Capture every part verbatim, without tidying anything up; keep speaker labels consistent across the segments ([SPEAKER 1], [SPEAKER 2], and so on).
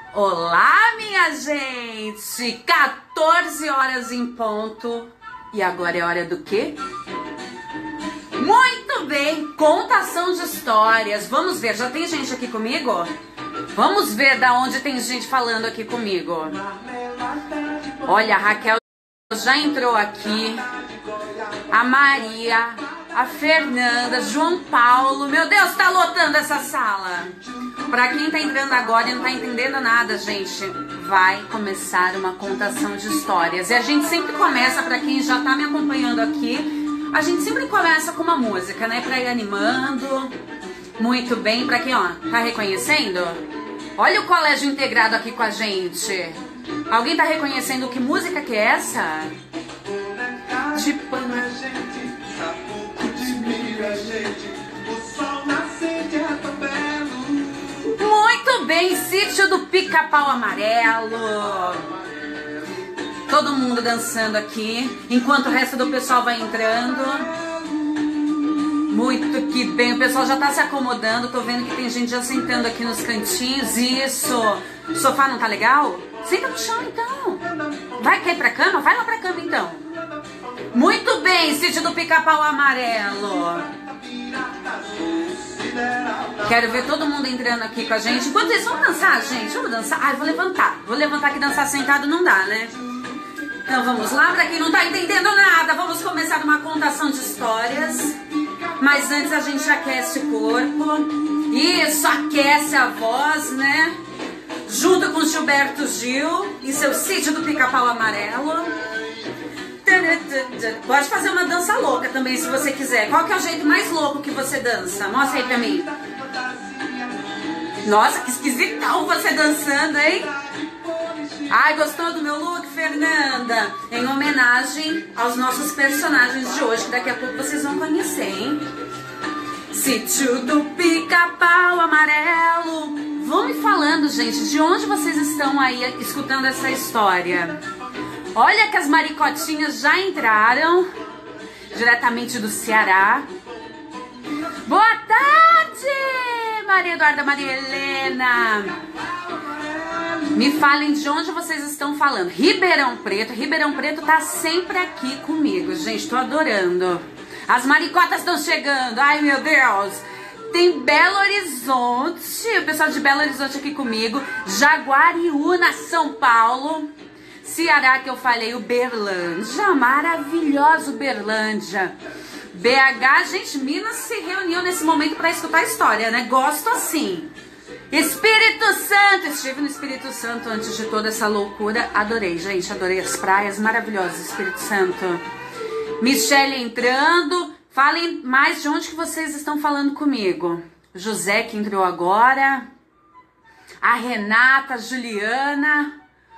[SPEAKER 1] Olá, minha gente! quatorze horas em ponto. E agora é hora do quê? Muito bem, contação de histórias. Vamos ver, já tem gente aqui comigo? Vamos ver da onde tem gente falando aqui comigo. Olha, a Raquel já entrou aqui. A Maria, a Fernanda, João Paulo. Meu Deus, tá lotando essa sala. Pra quem tá entrando agora e não tá entendendo nada, gente, vai começar uma contação de histórias. E a gente sempre começa, pra quem já tá me acompanhando aqui, a gente sempre começa com uma música, né? Pra ir animando. Muito bem, pra quem, ó, tá reconhecendo? Olha o colégio integrado aqui com a gente. Alguém tá reconhecendo que música que é essa? De pano. Muito bem, Sítio do Pica-Pau Amarelo. Todo mundo dançando aqui, enquanto o resto do pessoal vai entrando. Muito que bem, o pessoal já tá se acomodando. Tô vendo que tem gente já sentando aqui nos cantinhos. Isso. O sofá não tá legal? Senta no chão então. Vai cair pra cama? Vai lá pra cama então. Muito bem, Sítio do Pica-Pau Amarelo. Quero ver todo mundo entrando aqui com a gente. Enquanto isso, vamos dançar, gente? Vamos dançar? Ai, vou levantar. Vou levantar que dançar sentado não dá, né? Então vamos lá, pra quem não tá entendendo nada, vamos começar uma contação de histórias. Mas antes a gente aquece o corpo. Isso, aquece a voz, né? Junto com Gilberto Gil e seu Sítio do Pica-Pau Amarelo. Pode fazer uma dança louca também, se você quiser. Qual que é o jeito mais louco que você dança? Mostra aí pra mim. Nossa, que esquisitão você dançando, hein? Ai, gostou do meu look, Fernanda? Em homenagem aos nossos personagens de hoje, que daqui a pouco vocês vão conhecer, hein? Sítio do Pica-Pau Amarelo. Vão me falando, gente, de onde vocês estão aí escutando essa história? Olha que as maricotinhas já entraram, diretamente do Ceará. Boa tarde, Maria Eduarda, Maria Helena. Me falem de onde vocês estão falando. Ribeirão Preto. Ribeirão Preto tá sempre aqui comigo, gente. Tô adorando. As maricotas estão chegando. Ai, meu Deus. Tem Belo Horizonte. O pessoal de Belo Horizonte aqui comigo. Jaguariúna, São Paulo. Ceará, que eu falei, Uberlândia. Maravilhoso Uberlândia. B H, gente, Minas se reuniu nesse momento para escutar a história, né? Gosto assim. Espírito Santo, estive no Espírito Santo antes de toda essa loucura. Adorei, gente, adorei as praias maravilhosas, Espírito Santo. Michele entrando. Falem mais de onde que vocês estão falando comigo. José, que entrou agora. A Renata, a Juliana.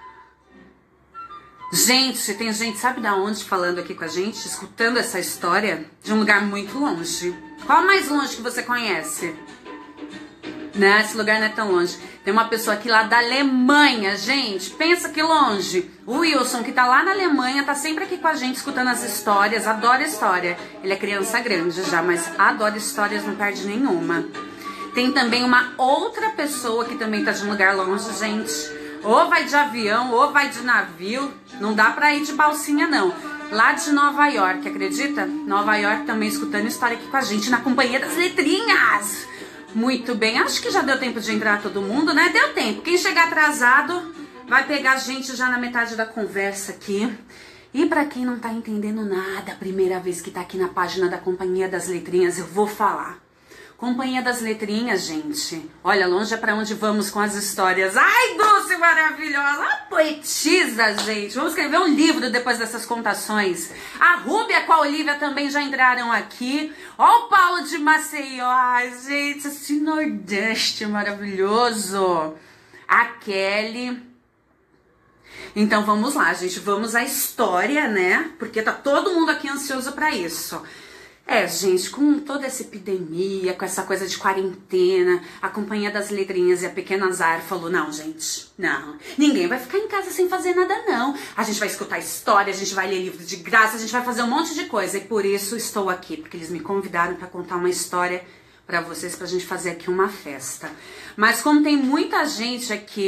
[SPEAKER 1] Gente, tem gente, sabe da onde falando aqui com a gente, escutando essa história? De um lugar muito longe. Qual mais longe que você conhece? Não, esse lugar não é tão longe. Tem uma pessoa aqui lá da Alemanha, gente. Pensa que longe. O Wilson, que tá lá na Alemanha, tá sempre aqui com a gente, escutando as histórias. Adora história. Ele é criança grande já, mas adora histórias, não perde nenhuma. Tem também uma outra pessoa que também tá de um lugar longe, gente. Ou vai de avião, ou vai de navio. Não dá pra ir de balsinha, não. Lá de Nova York, acredita? Nova York também escutando história aqui com a gente, na Companhia das Letrinhas. Muito bem, acho que já deu tempo de entrar todo mundo, né? Deu tempo. Quem chegar atrasado vai pegar a gente já na metade da conversa aqui. E pra quem não tá entendendo nada, a primeira vez que tá aqui na página da Companhia das Letrinhas, eu vou falar. Companhia das Letrinhas, gente. Olha, longe é pra onde vamos com as histórias. Ai, Dulce maravilhosa. A poetisa, gente. Vamos escrever um livro depois dessas contações. A Rúbia com a Olivia também já entraram aqui. Ó o Paulo de Maceió. Ai, gente, esse Nordeste maravilhoso. A Kelly. Então vamos lá, gente. Vamos à história, né? Porque tá todo mundo aqui ansioso pra isso. É, gente, com toda essa epidemia, com essa coisa de quarentena, a Companhia das Letrinhas e a Pequena Zara falou, não, gente, não, ninguém vai ficar em casa sem fazer nada, não. A gente vai escutar história, a gente vai ler livro de graça, a gente vai fazer um monte de coisa. E por isso estou aqui, porque eles me convidaram para contar uma história para vocês, pra gente fazer aqui uma festa. Mas como tem muita gente aqui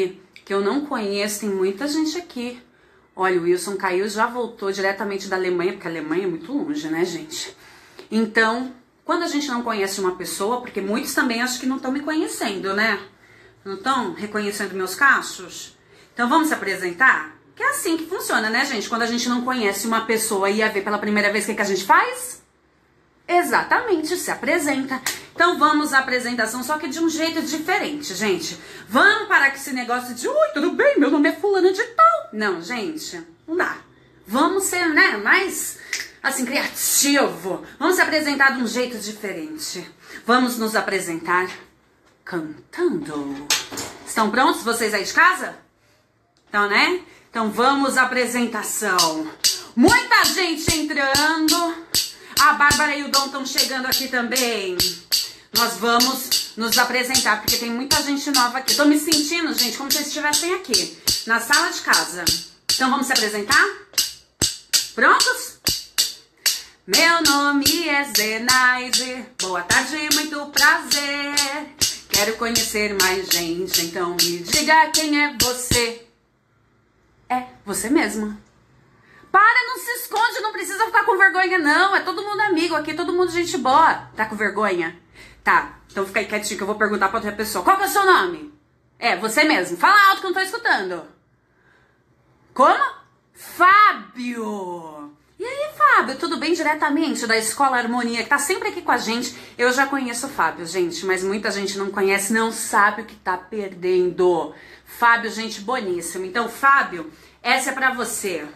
[SPEAKER 1] que eu não conheço, tem muita gente aqui. Olha, o Wilson caiu, já voltou diretamente da Alemanha, porque a Alemanha é muito longe, né, gente? Então, quando a gente não conhece uma pessoa, porque muitos também acho que não estão me conhecendo, né? Não estão reconhecendo meus cachos? Então, vamos se apresentar? Que é assim que funciona, né, gente? Quando a gente não conhece uma pessoa e ia ver pela primeira vez, o que, que a gente faz? Exatamente, se apresenta. Então vamos à apresentação, só que de um jeito diferente, gente. Vamos parar com esse negócio de oi, tudo bem, meu nome é fulana de tal. Não, gente, não dá. Vamos ser, né, mais, assim, criativo. Vamos se apresentar de um jeito diferente. Vamos nos apresentar cantando. Estão prontos vocês aí de casa? Então, né? Então vamos à apresentação. Muita gente entrando. A Bárbara e o Dom estão chegando aqui também. Nós vamos nos apresentar, porque tem muita gente nova aqui. Tô me sentindo, gente, como se vocês estivessem aqui, na sala de casa. Então vamos se apresentar? Prontos? Meu nome é Zenaide. Boa tarde, muito prazer. Quero conhecer mais gente, então me diga quem é você. É você mesma. Para, não se esconde, não precisa ficar com vergonha, não. É todo mundo amigo aqui, todo mundo gente boa. Tá com vergonha? Tá, então fica aí quietinho que eu vou perguntar pra outra pessoa. Qual que é o seu nome? É, você mesmo. Fala alto que eu não tô escutando. Como? Fábio. E aí, Fábio, tudo bem? Diretamente da Escola Harmonia, que tá sempre aqui com a gente. Eu já conheço o Fábio, gente, mas muita gente não conhece, não sabe o que tá perdendo. Fábio, gente boníssima. Então, Fábio, essa é pra você.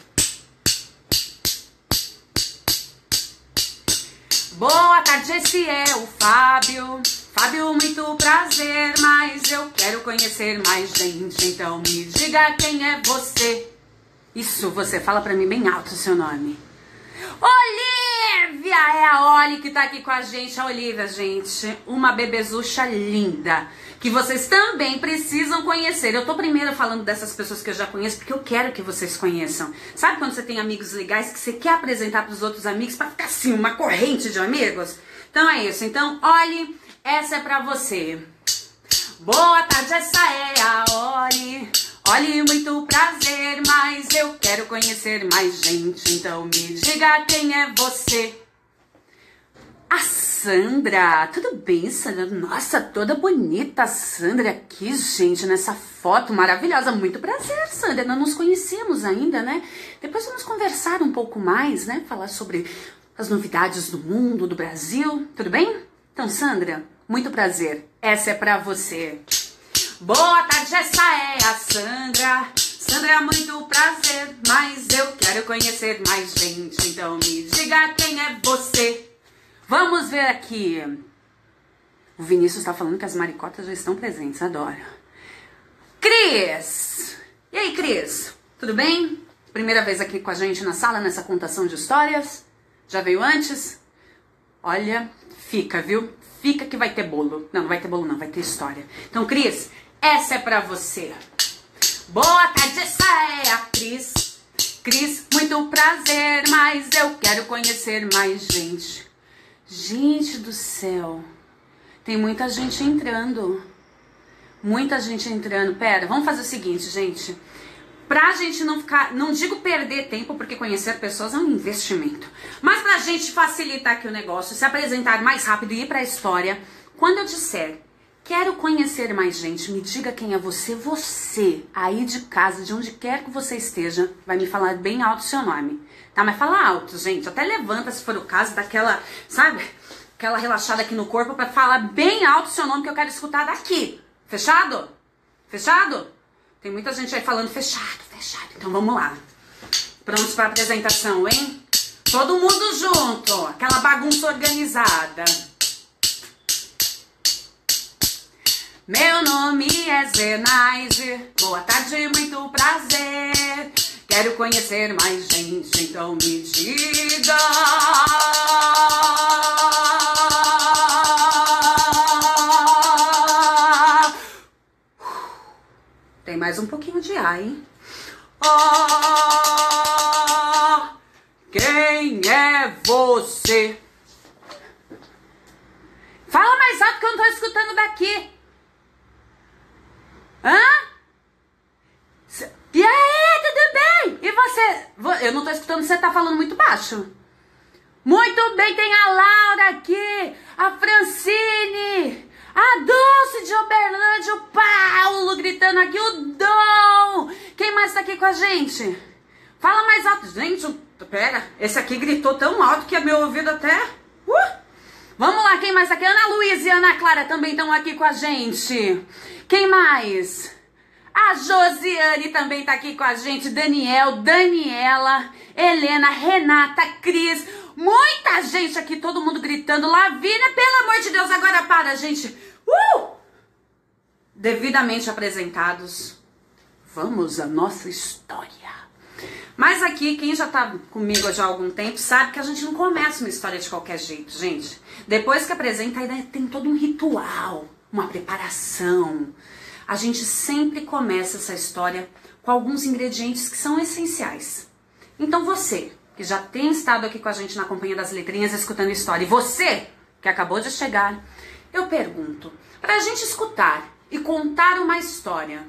[SPEAKER 1] Boa tarde, esse é o Fábio. Fábio, muito prazer, mas eu quero conhecer mais gente, então me diga quem é você. Isso, você fala pra mim bem alto o seu nome. Olivia! É a Oli que tá aqui com a gente. A Olivia, gente, uma bebezucha linda, que vocês também precisam conhecer. Eu tô primeiro falando dessas pessoas que eu já conheço, porque eu quero que vocês conheçam. Sabe quando você tem amigos legais que você quer apresentar pros outros amigos pra ficar assim, uma corrente de amigos? Então é isso. Então, Oli, essa é pra você. Boa tarde, essa é a Oli. Oli, muito prazer, mas eu quero conhecer mais gente, então me diga quem é você. A Sandra, tudo bem, Sandra? Nossa, toda bonita a Sandra aqui, gente, nessa foto maravilhosa. Muito prazer, Sandra, nós nos conhecemos ainda, né? Depois vamos conversar um pouco mais, né? Falar sobre as novidades do mundo, do Brasil, tudo bem? Então, Sandra, muito prazer, essa é pra você. Boa tarde, essa é a Sandra. Sandra, muito prazer, mas eu quero conhecer mais gente, então me diga quem é você. Vamos ver aqui. O Vinícius tá falando que as maricotas já estão presentes, adoro. Cris! E aí, Cris? Tudo bem? Primeira vez aqui com a gente na sala, nessa contação de histórias? Já veio antes? Olha, fica, viu? Fica que vai ter bolo. Não, não vai ter bolo não, vai ter história. Então, Cris, essa é pra você. Boa tarde, essa é a Cris. Cris, muito prazer, mas eu quero conhecer mais gente. Gente do céu, tem muita gente entrando. Muita gente entrando. Pera, vamos fazer o seguinte, gente. Pra gente não ficar, não digo perder tempo, porque conhecer pessoas é um investimento. Mas pra gente facilitar aqui o negócio, se apresentar mais rápido e ir pra história, quando eu disser quero conhecer mais gente, me diga quem é você, você aí de casa, de onde quer que você esteja, vai me falar bem alto o seu nome. Tá, mas fala alto, gente. Até levanta, se for o caso, daquela, sabe? Aquela relaxada aqui no corpo pra falar bem alto o seu nome que eu quero escutar daqui. Fechado? Fechado? Tem muita gente aí falando fechado, fechado. Então vamos lá. Prontos pra apresentação, hein? Todo mundo junto. Aquela bagunça organizada. Meu nome é Zenaide. Boa tarde, muito prazer. Quero conhecer mais gente, então me diga. Tem mais um pouquinho de ar, hein? Oh, quem é você? Fala mais alto que eu não tô escutando daqui. Hã? Eu não tô escutando, você tá falando muito baixo. Muito bem, tem a Laura aqui, a Francine, a Dulce de Uberlândia, o Paulo gritando aqui, o Dom. Quem mais tá aqui com a gente? Fala mais alto. Gente, pera, esse aqui gritou tão alto que é meu ouvido até... Uh! Vamos lá, quem mais tá aqui? Ana Luísa e Ana Clara também estão aqui com a gente. Quem mais? A Josiane também tá aqui com a gente. Daniel, Daniela, Helena, Renata, Cris. Muita gente aqui, todo mundo gritando. Lavínia, pelo amor de Deus, agora para, gente. Uh! Devidamente apresentados. Vamos à nossa história. Mas aqui, quem já tá comigo já há algum tempo, sabe que a gente não começa uma história de qualquer jeito, gente. Depois que apresenta, ainda tem todo um ritual, uma preparação. A gente sempre começa essa história com alguns ingredientes que são essenciais. Então você, que já tem estado aqui com a gente na Companhia das Letrinhas, escutando história, e você, que acabou de chegar, eu pergunto, para a gente escutar e contar uma história,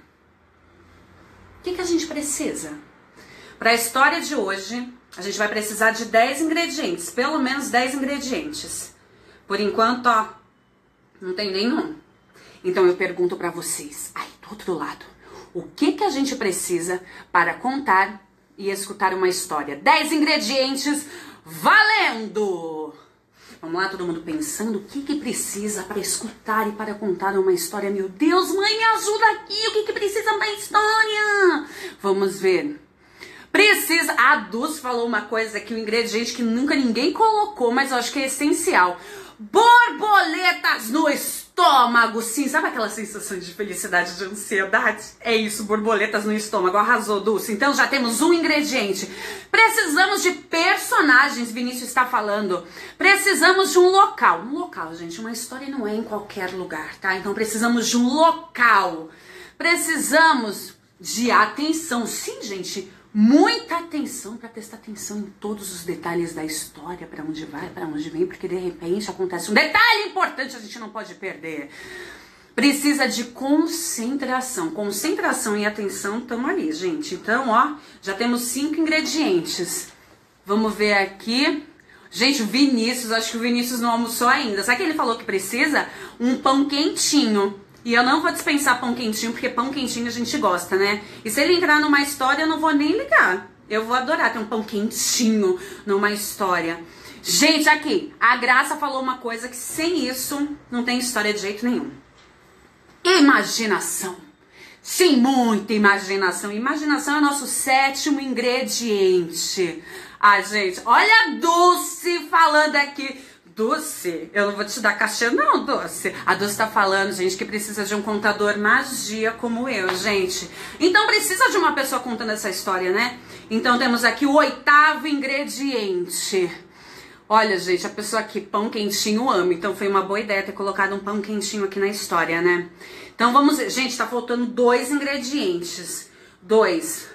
[SPEAKER 1] o que, que a gente precisa? Para a história de hoje, a gente vai precisar de dez ingredientes, pelo menos dez ingredientes. Por enquanto, ó, não tem nenhum. Então eu pergunto para vocês, aí do outro lado, o que que a gente precisa para contar e escutar uma história? dez ingredientes, valendo! Vamos lá, todo mundo pensando o que que precisa para escutar e para contar uma história. Meu Deus, mãe, me ajuda aqui, o que que precisa para a história? Vamos ver. Precisa, a Dulce falou uma coisa que o um ingrediente que nunca ninguém colocou, mas eu acho que é essencial. Borboletas no estômago, sim. Sabe aquela sensação de felicidade, de ansiedade? É isso, borboletas no estômago. Arrasou, Dulce. Então já temos um ingrediente. Precisamos de personagens, Vinícius está falando. Precisamos de um local. Um local, gente, uma história não é em qualquer lugar, tá? Então precisamos de um local. Precisamos de atenção. Sim, gente, muita atenção, para prestar atenção em todos os detalhes da história, para onde vai, para onde vem, porque de repente acontece um detalhe importante, a gente não pode perder. Precisa de concentração. Concentração e atenção estão ali, gente. Então, ó, já temos cinco ingredientes. Vamos ver aqui. Gente, o Vinícius, acho que o Vinícius não almoçou ainda. Sabe que ele falou que precisa? Um pão quentinho. E eu não vou dispensar pão quentinho, porque pão quentinho a gente gosta, né? E se ele entrar numa história, eu não vou nem ligar. Eu vou adorar ter um pão quentinho numa história. Gente, aqui, a Graça falou uma coisa que sem isso não tem história de jeito nenhum. Imaginação. Sim, muita imaginação. Imaginação é o nosso sétimo ingrediente. Ai, gente, olha a Dulce falando aqui. Dulce, eu não vou te dar cachê não, Dulce. A Dulce tá falando, gente, que precisa de um contador magia como eu, gente. Então precisa de uma pessoa contando essa história, né? Então temos aqui o oitavo ingrediente. Olha, gente, a pessoa aqui, pão quentinho, ama. Então foi uma boa ideia ter colocado um pão quentinho aqui na história, né? Então vamos ver. Gente, tá faltando dois ingredientes. Dois.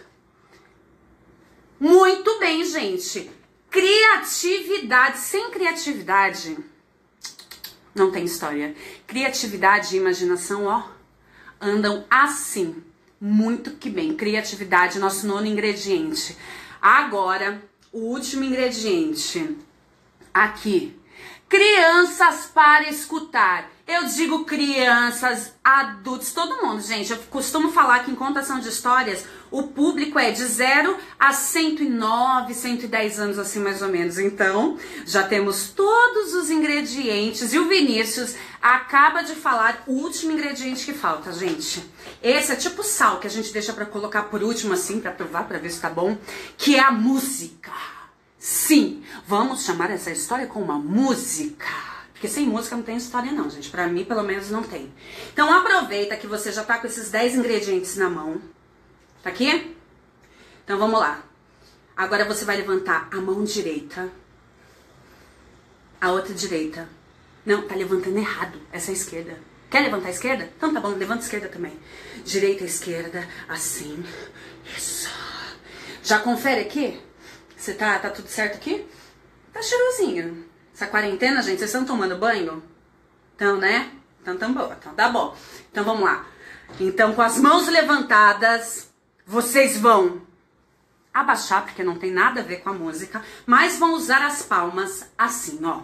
[SPEAKER 1] Muito bem, gente. Criatividade. Sem criatividade, não tem história. Criatividade e imaginação, ó, andam assim. Muito que bem. Criatividade, nosso nono ingrediente. Agora, o último ingrediente. Aqui. Crianças para escutar. Eu digo crianças, adultos, todo mundo, gente. Eu costumo falar que em contação de histórias, o público é de zero a cento e nove, cento e dez anos, assim mais ou menos. Então, já temos todos os ingredientes. E o Vinícius acaba de falar o último ingrediente que falta, gente. Esse é tipo sal, que a gente deixa pra colocar por último, assim, pra provar, pra ver se tá bom. Que é a música. Sim, vamos chamar essa história com uma música. Porque sem música não tem história não, gente. Pra mim, pelo menos, não tem. Então, aproveita que você já tá com esses dez ingredientes na mão. Tá aqui? Então, vamos lá. Agora você vai levantar a mão direita. A outra direita. Não, tá levantando errado. Essa é a esquerda. Quer levantar a esquerda? Então tá bom, levanta a esquerda também. Direita, esquerda, assim. Isso. Já confere aqui? Você tá, tá tudo certo aqui? Tá cheirosinho. Essa quarentena, gente, vocês estão tomando banho? Então, né? Então, tão boa. Então, tá bom. Então, vamos lá. Então, com as mãos levantadas, vocês vão abaixar, porque não tem nada a ver com a música, mas vão usar as palmas assim, ó.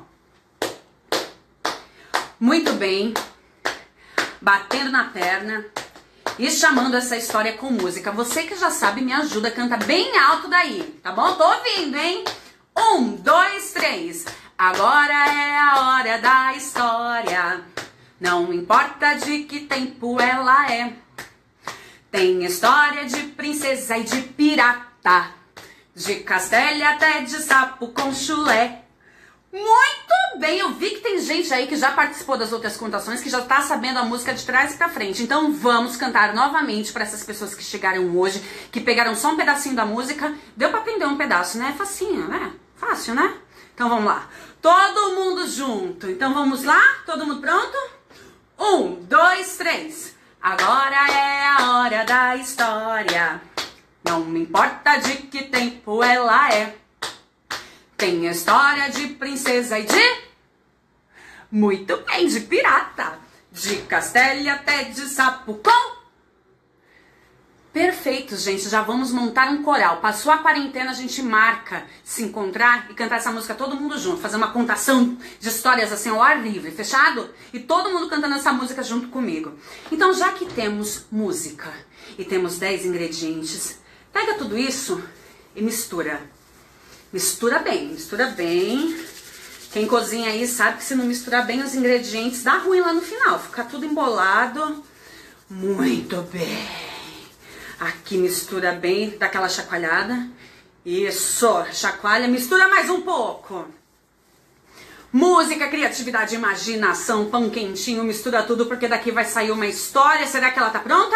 [SPEAKER 1] Muito bem. Batendo na perna e chamando essa história com música. Você que já sabe, me ajuda, canta bem alto daí, tá bom? Tô ouvindo, hein? Um, dois, três. Agora é a hora da história. Não importa de que tempo ela é. Tem história de princesa e de pirata, de castelo e até de sapo com chulé. Muito bem, eu vi que tem gente aí que já participou das outras contações, que já tá sabendo a música de trás pra frente. Então vamos cantar novamente para essas pessoas que chegaram hoje, que pegaram só um pedacinho da música. Deu pra aprender um pedaço, né? Facinho, né? Fácil, né? Então vamos lá. Todo mundo junto. Então vamos lá? Todo mundo pronto? Um, dois, três. Agora é a hora da história. Não me importa de que tempo ela é. Tem história de princesa e de... Muito bem, de pirata. De castelo e até de sapo com... Perfeito, gente. Já vamos montar um coral. Passou a quarentena, a gente marca se encontrar e cantar essa música todo mundo junto. Fazer uma contação de histórias assim ao ar livre, fechado? E todo mundo cantando essa música junto comigo. Então, já que temos música e temos dez ingredientes, pega tudo isso e mistura. Mistura bem, mistura bem. Quem cozinha aí sabe que se não misturar bem os ingredientes, dá ruim lá no final. Fica tudo embolado. Muito bem. Aqui mistura bem, dá aquela chacoalhada. Isso, chacoalha, mistura mais um pouco. Música, criatividade, imaginação, pão quentinho, mistura tudo, porque daqui vai sair uma história. Será que ela tá pronta?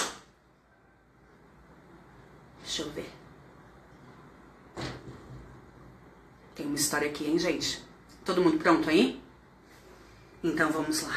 [SPEAKER 1] Deixa eu ver. Tem uma história aqui, hein, gente? Todo mundo pronto aí? Então vamos lá.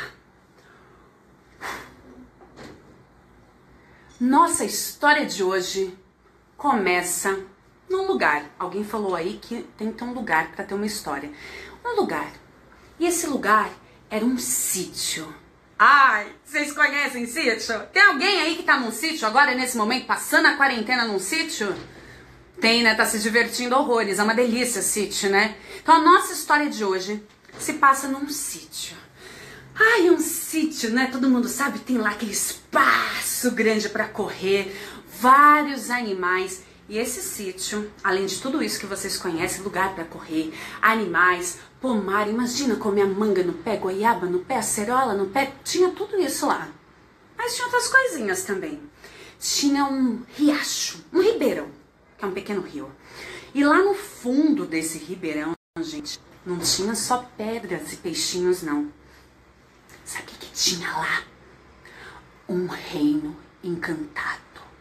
[SPEAKER 1] Nossa história de hoje começa num lugar. Alguém falou aí que tem que ter um lugar para ter uma história. Um lugar. E esse lugar era um sítio. Ai, vocês conhecem sítio? Tem alguém aí que tá num sítio agora, nesse momento, passando a quarentena num sítio? Tem, né? Tá se divertindo horrores. É uma delícia sítio, né? Então a nossa história de hoje se passa num sítio. Ai, um sítio, né? Todo mundo sabe, tem lá aquele espaço grande para correr, vários animais. E esse sítio, além de tudo isso que vocês conhecem, lugar para correr, animais, pomar, imagina comer a manga no pé, goiaba no pé, acerola no pé, tinha tudo isso lá. Mas tinha outras coisinhas também. Tinha um riacho, um ribeirão, que é um pequeno rio. E lá no fundo desse ribeirão, gente, não tinha só pedras e peixinhos, não. Sabe o que, que tinha lá? Um reino encantado.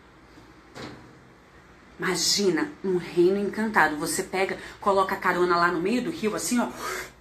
[SPEAKER 1] Imagina, um reino encantado. Você pega, coloca a carona lá no meio do rio, assim, ó.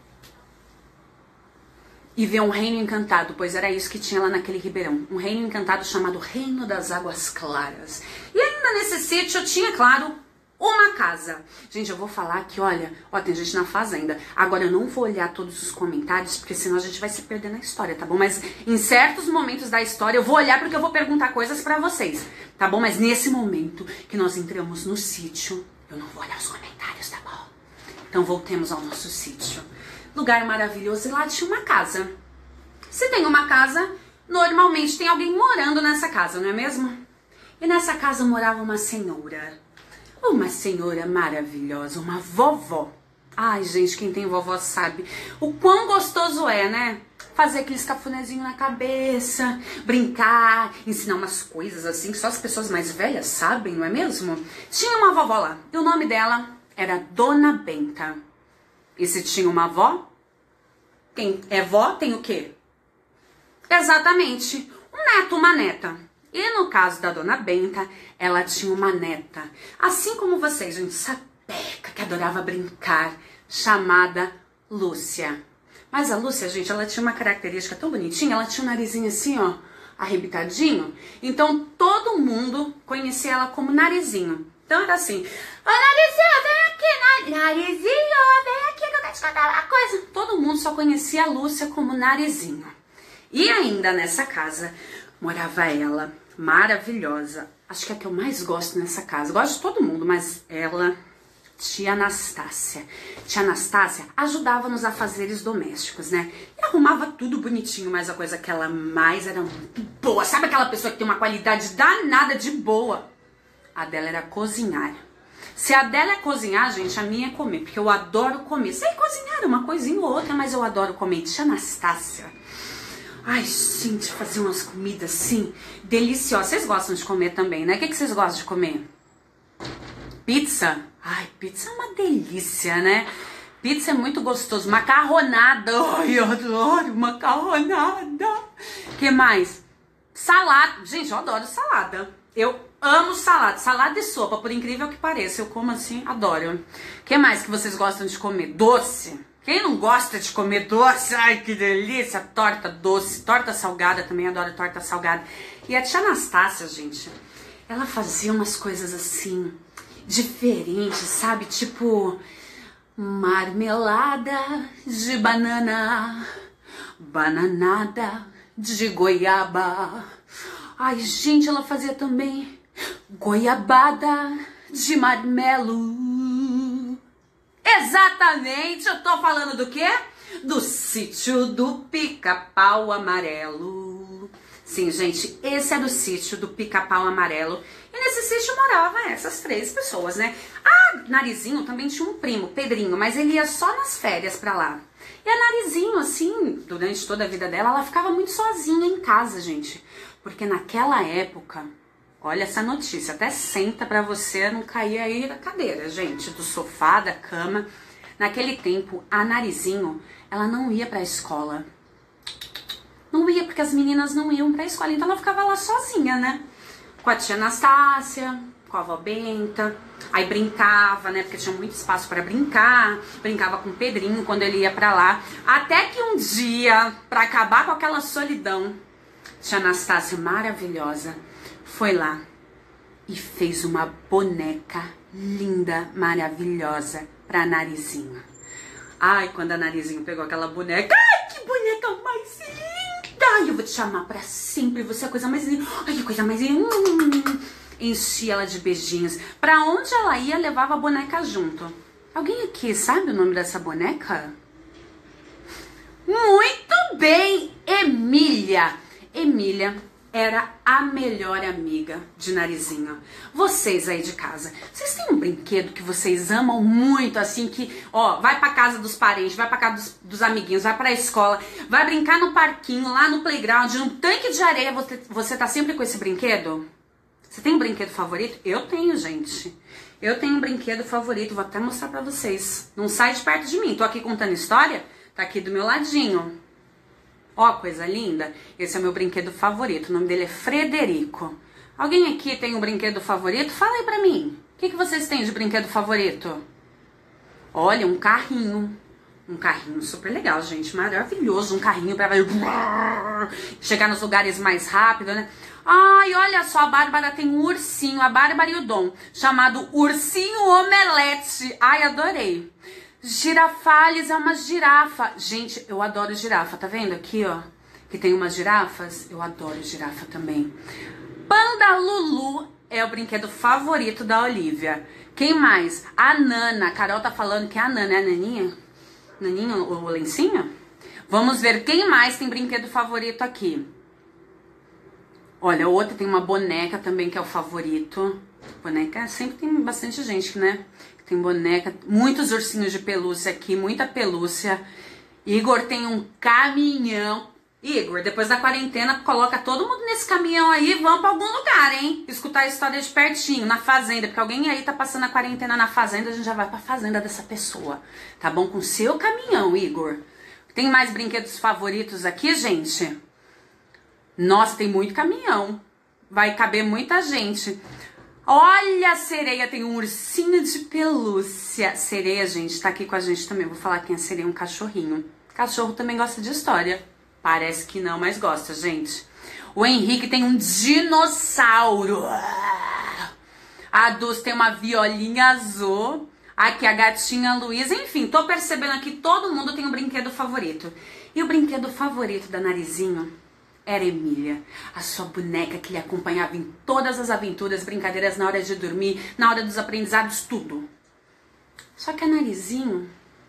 [SPEAKER 1] E vê um reino encantado, pois era isso que tinha lá naquele ribeirão. Um reino encantado chamado Reino das Águas Claras. E ainda nesse sítio tinha, claro, uma casa. Gente, eu vou falar que, olha, ó, tem gente na fazenda. Agora eu não vou olhar todos os comentários, porque senão a gente vai se perder na história, tá bom? Mas em certos momentos da história eu vou olhar porque eu vou perguntar coisas pra vocês, tá bom? Mas nesse momento que nós entramos no sítio, eu não vou olhar os comentários, tá bom? Então voltemos ao nosso sítio. Lugar maravilhoso, e lá tinha uma casa. Se tem uma casa, normalmente tem alguém morando nessa casa, não é mesmo? E nessa casa morava uma senhora. Uma senhora maravilhosa, uma vovó. Ai, gente, quem tem vovó sabe o quão gostoso é, né? Fazer aqueles cafunézinhos na cabeça, brincar, ensinar umas coisas assim que só as pessoas mais velhas sabem, não é mesmo? Tinha uma vovó lá, e o nome dela era Dona Benta. E se tinha uma avó, quem é vó tem o quê? Exatamente, um neto, uma neta. E no caso da Dona Benta, ela tinha uma neta, assim como vocês, gente, sapeca, que adorava brincar, chamada Lúcia. Mas a Lúcia, gente, ela tinha uma característica tão bonitinha, ela tinha um narizinho assim, ó, arrebitadinho. Então todo mundo conhecia ela como Narizinho. Então era assim, ô Narizinho, vem aqui, Narizinho, vem aqui que eu quero te contar uma coisa. Todo mundo só conhecia a Lúcia como Narizinho. E ainda nessa casa morava ela, maravilhosa. Acho que é a que eu mais gosto nessa casa. Gosto de todo mundo, mas ela, tia Anastácia. Tia Anastácia ajudava nos afazeres domésticos, né? E arrumava tudo bonitinho, mas a coisa que ela mais era muito boa. Sabe aquela pessoa que tem uma qualidade danada de boa? A dela era cozinhar. Se a dela é cozinhar, gente, a minha é comer, porque eu adoro comer. Sei cozinhar uma coisinha ou outra, mas eu adoro comer. Tia Anastácia. Ai, gente, fazer umas comidas assim, deliciosas. Vocês gostam de comer também, né? O que, que vocês gostam de comer? Pizza? Ai, pizza é uma delícia, né? Pizza é muito gostoso. Macarronada. Ai, eu adoro macarronada. O que mais? Salada. Gente, eu adoro salada. Eu amo salada. Salada e sopa, por incrível que pareça. Eu como assim, adoro. O que mais que vocês gostam de comer? Doce. Quem não gosta de comer doce? Ai, que delícia! Torta doce, torta salgada, também adoro torta salgada. E a tia Anastácia, gente, ela fazia umas coisas assim, diferentes, sabe? Tipo, marmelada de banana, bananada de goiaba. Ai, gente, ela fazia também goiabada de marmelo. Exatamente, eu tô falando do quê? Do sítio do Pica-Pau Amarelo. Sim, gente, esse é do sítio do Pica-Pau Amarelo. E nesse sítio moravam essas três pessoas, né? A Narizinho também tinha um primo, Pedrinho, mas ele ia só nas férias pra lá. E a Narizinho, assim, durante toda a vida dela, ela ficava muito sozinha em casa, gente. Porque naquela época... Olha essa notícia, até senta pra você não cair aí da cadeira, gente, do sofá, da cama. Naquele tempo, a Narizinho, ela não ia pra escola. Não ia, porque as meninas não iam pra escola, então ela ficava lá sozinha, né? Com a tia Anastácia, com a avó Benta, aí brincava, né, porque tinha muito espaço pra brincar, brincava com o Pedrinho quando ele ia pra lá. Até que um dia, pra acabar com aquela solidão, tia Anastácia maravilhosa, foi lá e fez uma boneca linda, maravilhosa pra Narizinho. Ai, quando a Narizinho pegou aquela boneca, ai, que boneca mais linda! Ai, eu vou te chamar pra sempre, você é a coisa mais linda. Ai, que coisa mais linda. Hum, enchi ela de beijinhos. Pra onde ela ia, levava a boneca junto. Alguém aqui sabe o nome dessa boneca? Muito bem, Emília. Emília era a melhor amiga de Narizinho. Vocês aí de casa, vocês têm um brinquedo que vocês amam muito, assim, que, ó, vai pra casa dos parentes, vai pra casa dos, dos amiguinhos, vai pra escola, vai brincar no parquinho, lá no playground, num tanque de areia, você, você tá sempre com esse brinquedo? Você tem um brinquedo favorito? Eu tenho, gente. Eu tenho um brinquedo favorito, vou até mostrar pra vocês. Não sai de perto de mim, tô aqui contando história, tá aqui do meu ladinho. Ó, coisa linda. Esse é o meu brinquedo favorito. O nome dele é Frederico. Alguém aqui tem um brinquedo favorito? Fala aí pra mim. O que, que vocês têm de brinquedo favorito? Olha, um carrinho. Um carrinho super legal, gente. Maravilhoso. Um carrinho pra chegar nos lugares mais rápido, né? Ai, olha só, a Bárbara tem um ursinho. A Bárbara e o Dom. Chamado Ursinho Omelete. Ai, adorei. Girafales é uma girafa. Gente, eu adoro girafa. Tá vendo aqui, ó? Que tem umas girafas. Eu adoro girafa também. Panda Lulu é o brinquedo favorito da Olivia. Quem mais? A Nana. A Carol tá falando que é a Nana. É a Naninha? Naninha, o lencinho? Vamos ver quem mais tem brinquedo favorito aqui. Olha, outra tem uma boneca também que é o favorito. Boneca, sempre tem bastante gente, né? Tem boneca, muitos ursinhos de pelúcia aqui, muita pelúcia. Igor tem um caminhão. Igor, depois da quarentena, coloca todo mundo nesse caminhão aí e vamos pra algum lugar, hein? Escutar a história de pertinho, na fazenda. Porque alguém aí tá passando a quarentena na fazenda, a gente já vai pra fazenda dessa pessoa. Tá bom? Com seu caminhão, Igor. Tem mais brinquedos favoritos aqui, gente? Nossa, tem muito caminhão. Vai caber muita gente. Olha, a Sereia tem um ursinho de pelúcia. Sereia, gente, tá aqui com a gente também. Vou falar quem é Sereia, um cachorrinho. Cachorro também gosta de história. Parece que não, mas gosta, gente. O Henrique tem um dinossauro. A Dulce tem uma violinha azul. Aqui a gatinha Luísa. Enfim, tô percebendo aqui, todo mundo tem um brinquedo favorito. E o brinquedo favorito da Narizinho Era Emília, a sua boneca que lhe acompanhava em todas as aventuras, brincadeiras na hora de dormir, na hora dos aprendizados, tudo. Só que a Narizinho,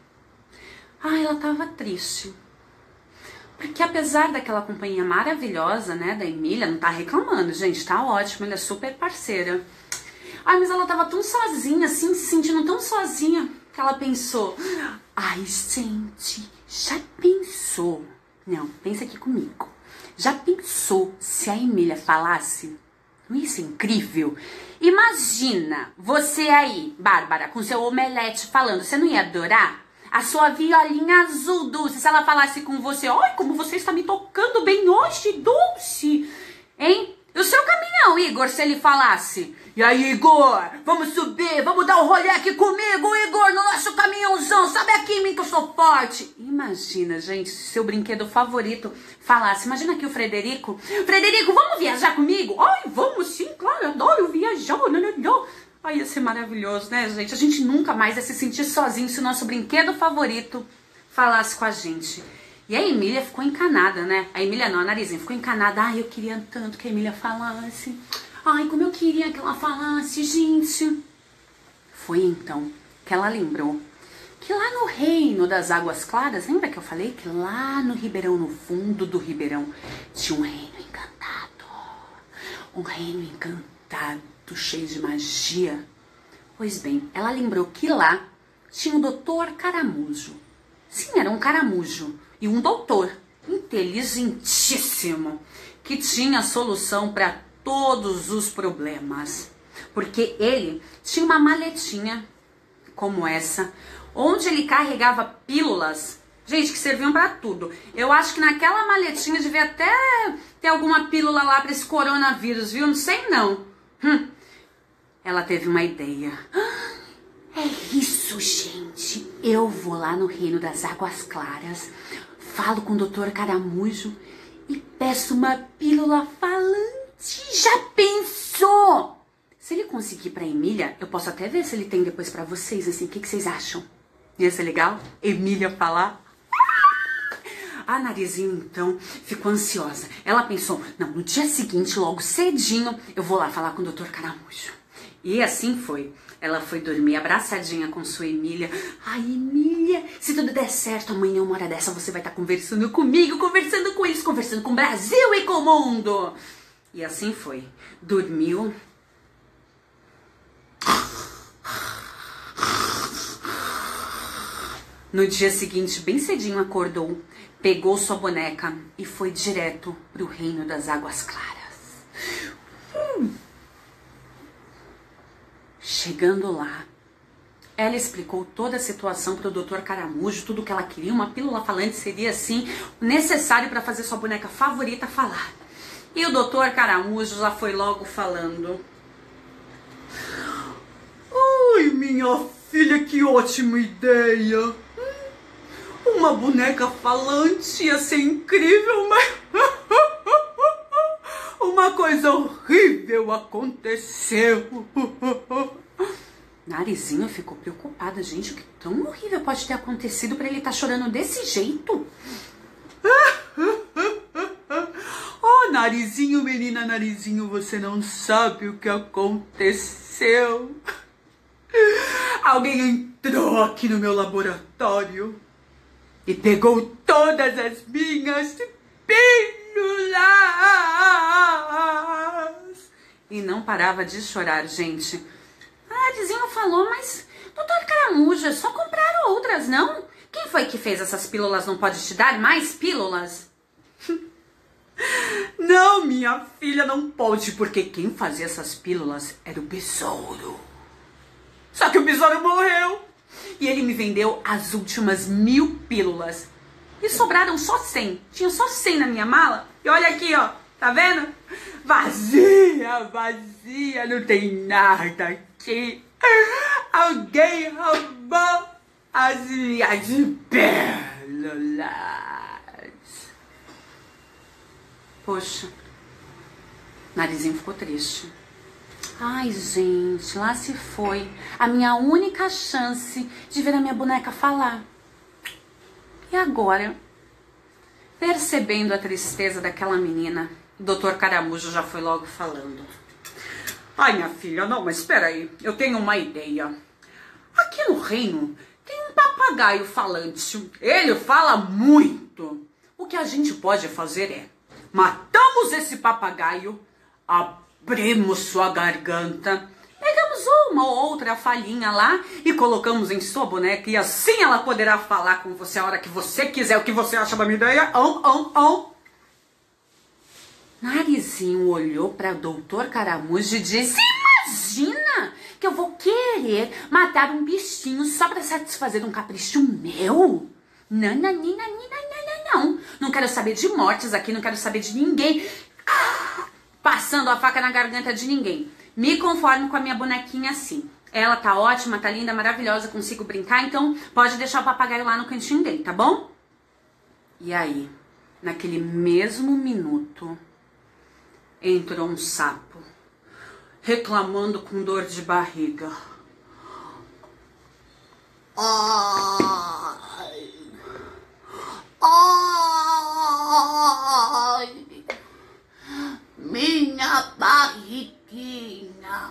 [SPEAKER 1] ah, ela tava triste. Porque apesar daquela companhia maravilhosa, né, da Emília, não tá reclamando, gente, tá ótimo, ela é super parceira. Ai, mas ela tava tão sozinha, assim, se sentindo tão sozinha, que ela pensou, ai, gente, já pensou? Não, pensa aqui comigo. Já pensou se a Emília falasse? Não ia ser incrível? Imagina você aí, Bárbara, com seu omelete falando, você não ia adorar? A sua violinha azul, Dulce, se ela falasse com você, olha como você está me tocando bem hoje, Dulce, hein? E o seu caminhão, Igor, se ele falasse, e aí, Igor, vamos subir, vamos dar um rolê aqui comigo, Igor, no nosso caminhãozão, sabe aqui em mim que eu sou forte. Imagina, gente, se seu brinquedo favorito falasse, imagina aqui o Frederico, Frederico, vamos viajar comigo? Ai, vamos sim, claro, adoro viajar, não, não, não. Ai, ia ser maravilhoso, né, gente? A gente nunca mais ia se sentir sozinho se o nosso brinquedo favorito falasse com a gente. E a Emília ficou encanada, né? A Emília não, a Narizinho ficou encanada. Ai, eu queria tanto que a Emília falasse. Ai, como eu queria que ela falasse, gente. Foi então que ela lembrou que lá no reino das Águas Claras, lembra que eu falei que lá no Ribeirão, no fundo do Ribeirão, tinha um reino encantado. Um reino encantado, cheio de magia. Pois bem, ela lembrou que lá tinha o doutor Caramujo. Sim, era um caramujo e um doutor inteligentíssimo que tinha solução para todos os problemas. Porque ele tinha uma maletinha como essa, onde ele carregava pílulas, gente, que serviam para tudo. Eu acho que naquela maletinha devia até ter alguma pílula lá para esse coronavírus, viu? Não sei não. Hum. Ela teve uma ideia. É isso, gente. Eu vou lá no Reino das Águas Claras, falo com o doutor Caramujo e peço uma pílula falante. Já pensou? Se ele conseguir pra Emília, eu posso até ver se ele tem depois pra vocês, assim. O que, que vocês acham? Ia ser legal? Emília falar? A Narizinho, então, ficou ansiosa. Ela pensou, não, no dia seguinte, logo cedinho, eu vou lá falar com o doutor Caramujo. E assim foi. Ela foi dormir abraçadinha com sua Emília. Ai, Emília, se tudo der certo, amanhã, uma hora dessa, você vai estar conversando comigo, conversando com eles, conversando com o Brasil e com o mundo. E assim foi. Dormiu. No dia seguinte, bem cedinho, acordou, pegou sua boneca e foi direto pro Reino das Águas Claras. Hum. Chegando lá, ela explicou toda a situação para o doutor Caramujo, tudo que ela queria. Uma pílula falante seria, assim, necessário para fazer sua boneca favorita falar. E o doutor Caramujo já foi logo falando. Ai, minha filha, que ótima ideia. Uma boneca falante ia ser incrível, mas uma coisa horrível aconteceu. Narizinho ficou preocupada. Gente, o que tão horrível pode ter acontecido para ele estar chorando desse jeito? Oh, Narizinho, menina Narizinho, você não sabe o que aconteceu. Alguém entrou aqui no meu laboratório e pegou todas as minhas pílulas. E não parava de chorar, gente. A Narizinho falou, mas doutor Caramujo, é só comprar outras, não? Quem foi que fez essas pílulas? Não pode te dar mais pílulas? Não, minha filha, não pode, porque quem fazia essas pílulas era o besouro. Só que o besouro morreu. E ele me vendeu as últimas mil pílulas. E sobraram só cem. Tinha só cem na minha mala. E olha aqui, ó. Tá vendo? Vazia, vazia. Não tem nada aqui. Alguém roubou as minhas pílulas. Poxa. Narizinho ficou triste. Ai, gente, lá se foi a minha única chance de ver a minha boneca falar. E agora? Percebendo a tristeza daquela menina, o doutor Caramujo já foi logo falando. Ai, minha filha, não, mas espera aí, eu tenho uma ideia. Aqui no reino tem um papagaio falante. Ele fala muito. O que a gente pode fazer é, matamos esse papagaio, abrimos sua garganta, pegamos uma ou outra falhinha lá e colocamos em sua boneca e assim ela poderá falar com você a hora que você quiser. O que você acha da minha ideia? Ão, ão, ão. Narizinho olhou para o doutor Caramujo e disse, imagina que eu vou querer matar um bichinho só para satisfazer um capricho meu? Não, não, não, não, não, não, não quero saber de mortes aqui, não quero saber de ninguém ah, passando a faca na garganta de ninguém. Me conformo com a minha bonequinha assim. Ela tá ótima, tá linda, maravilhosa, consigo brincar, então pode deixar o papagaio lá no cantinho dele, tá bom? E aí, naquele mesmo minuto, entrou um sapo, reclamando com dor de barriga. Ai, ai, minha barriguinha.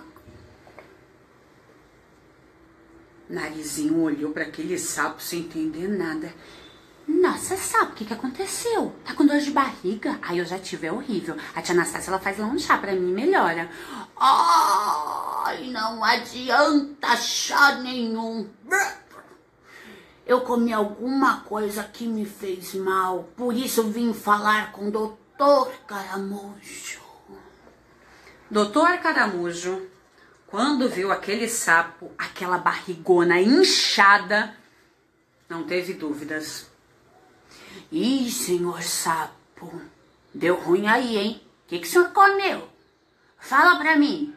[SPEAKER 1] Narizinho olhou para aquele sapo sem entender nada. Nossa, sapo, o que, que aconteceu? Tá com dor de barriga? Ai, eu já tive, é horrível. A tia Anastácia, ela faz lá um chá pra mim, melhora. Ai, não adianta chá nenhum. Eu comi alguma coisa que me fez mal, por isso vim falar com o doutor Caramujo. doutor Caramujo, quando viu aquele sapo, aquela barrigona inchada, não teve dúvidas. Ih, senhor sapo, deu ruim aí, hein? O que, que o senhor comeu? Fala pra mim.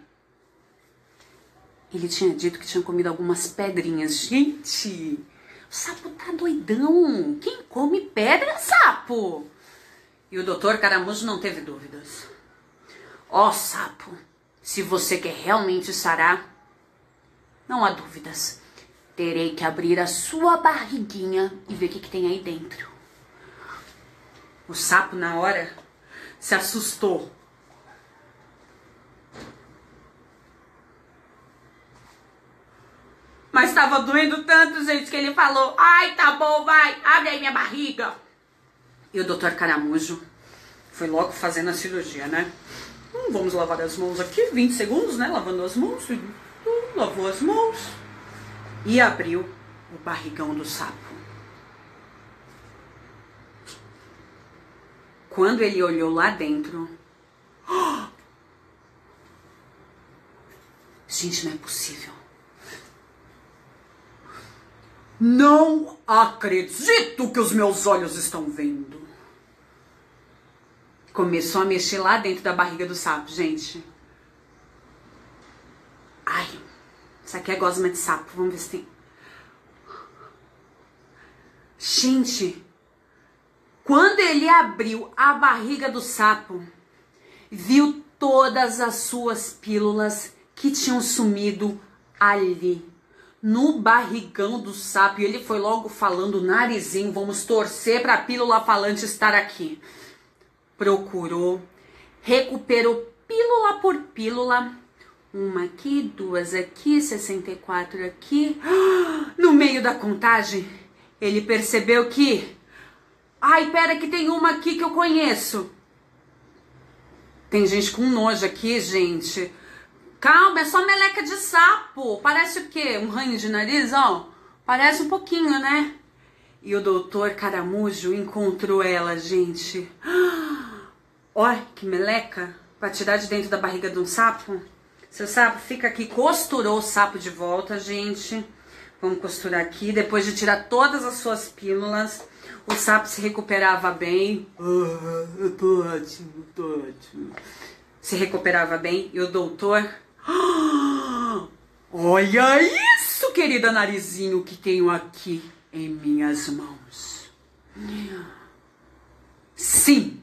[SPEAKER 1] Ele tinha dito que tinha comido algumas pedrinhas. Gente, o sapo tá doidão. Quem come pedra, sapo? E o doutor Caramujo não teve dúvidas. Ó, sapo, se você quer realmente sarar, não há dúvidas. Terei que abrir a sua barriguinha e ver o que, que tem aí dentro. O sapo, na hora, se assustou. Mas estava doendo tanto, gente, que ele falou, ai, tá bom, vai, abre aí minha barriga. E o doutor Caramujo foi logo fazendo a cirurgia, né? Hum, vamos lavar as mãos aqui, vinte segundos, né? Lavando as mãos, hum, lavou as mãos e abriu o barrigão do sapo. Quando ele olhou lá dentro... Oh! Gente, não é possível. Não acredito que os meus olhos estão vendo. Começou a mexer lá dentro da barriga do sapo, gente. Ai, isso aqui é gosma de sapo. Vamos ver se tem... Gente... Quando ele abriu a barriga do sapo, viu todas as suas pílulas que tinham sumido ali, no barrigão do sapo. E ele foi logo falando, narizinho, vamos torcer para a pílula falante estar aqui. Procurou, recuperou pílula por pílula. Uma aqui, duas aqui, sessenta e quatro aqui. No meio da contagem, ele percebeu que... Ai, pera que tem uma aqui que eu conheço. Tem gente com nojo aqui, gente. Calma, é só meleca de sapo. Parece o quê? Um ranho de nariz, ó. Parece um pouquinho, né? E o doutor Caramujo encontrou ela, gente. Olha que meleca. Pra tirar de dentro da barriga de um sapo. Seu sapo fica aqui. Costurou o sapo de volta, gente. Vamos costurar aqui. Depois de tirar todas as suas pílulas... O sapo se recuperava bem. Oh, eu tô ótimo, tô ótimo. Se recuperava bem. E o doutor... Oh, olha isso, querida narizinho, que tenho aqui em minhas mãos. Sim.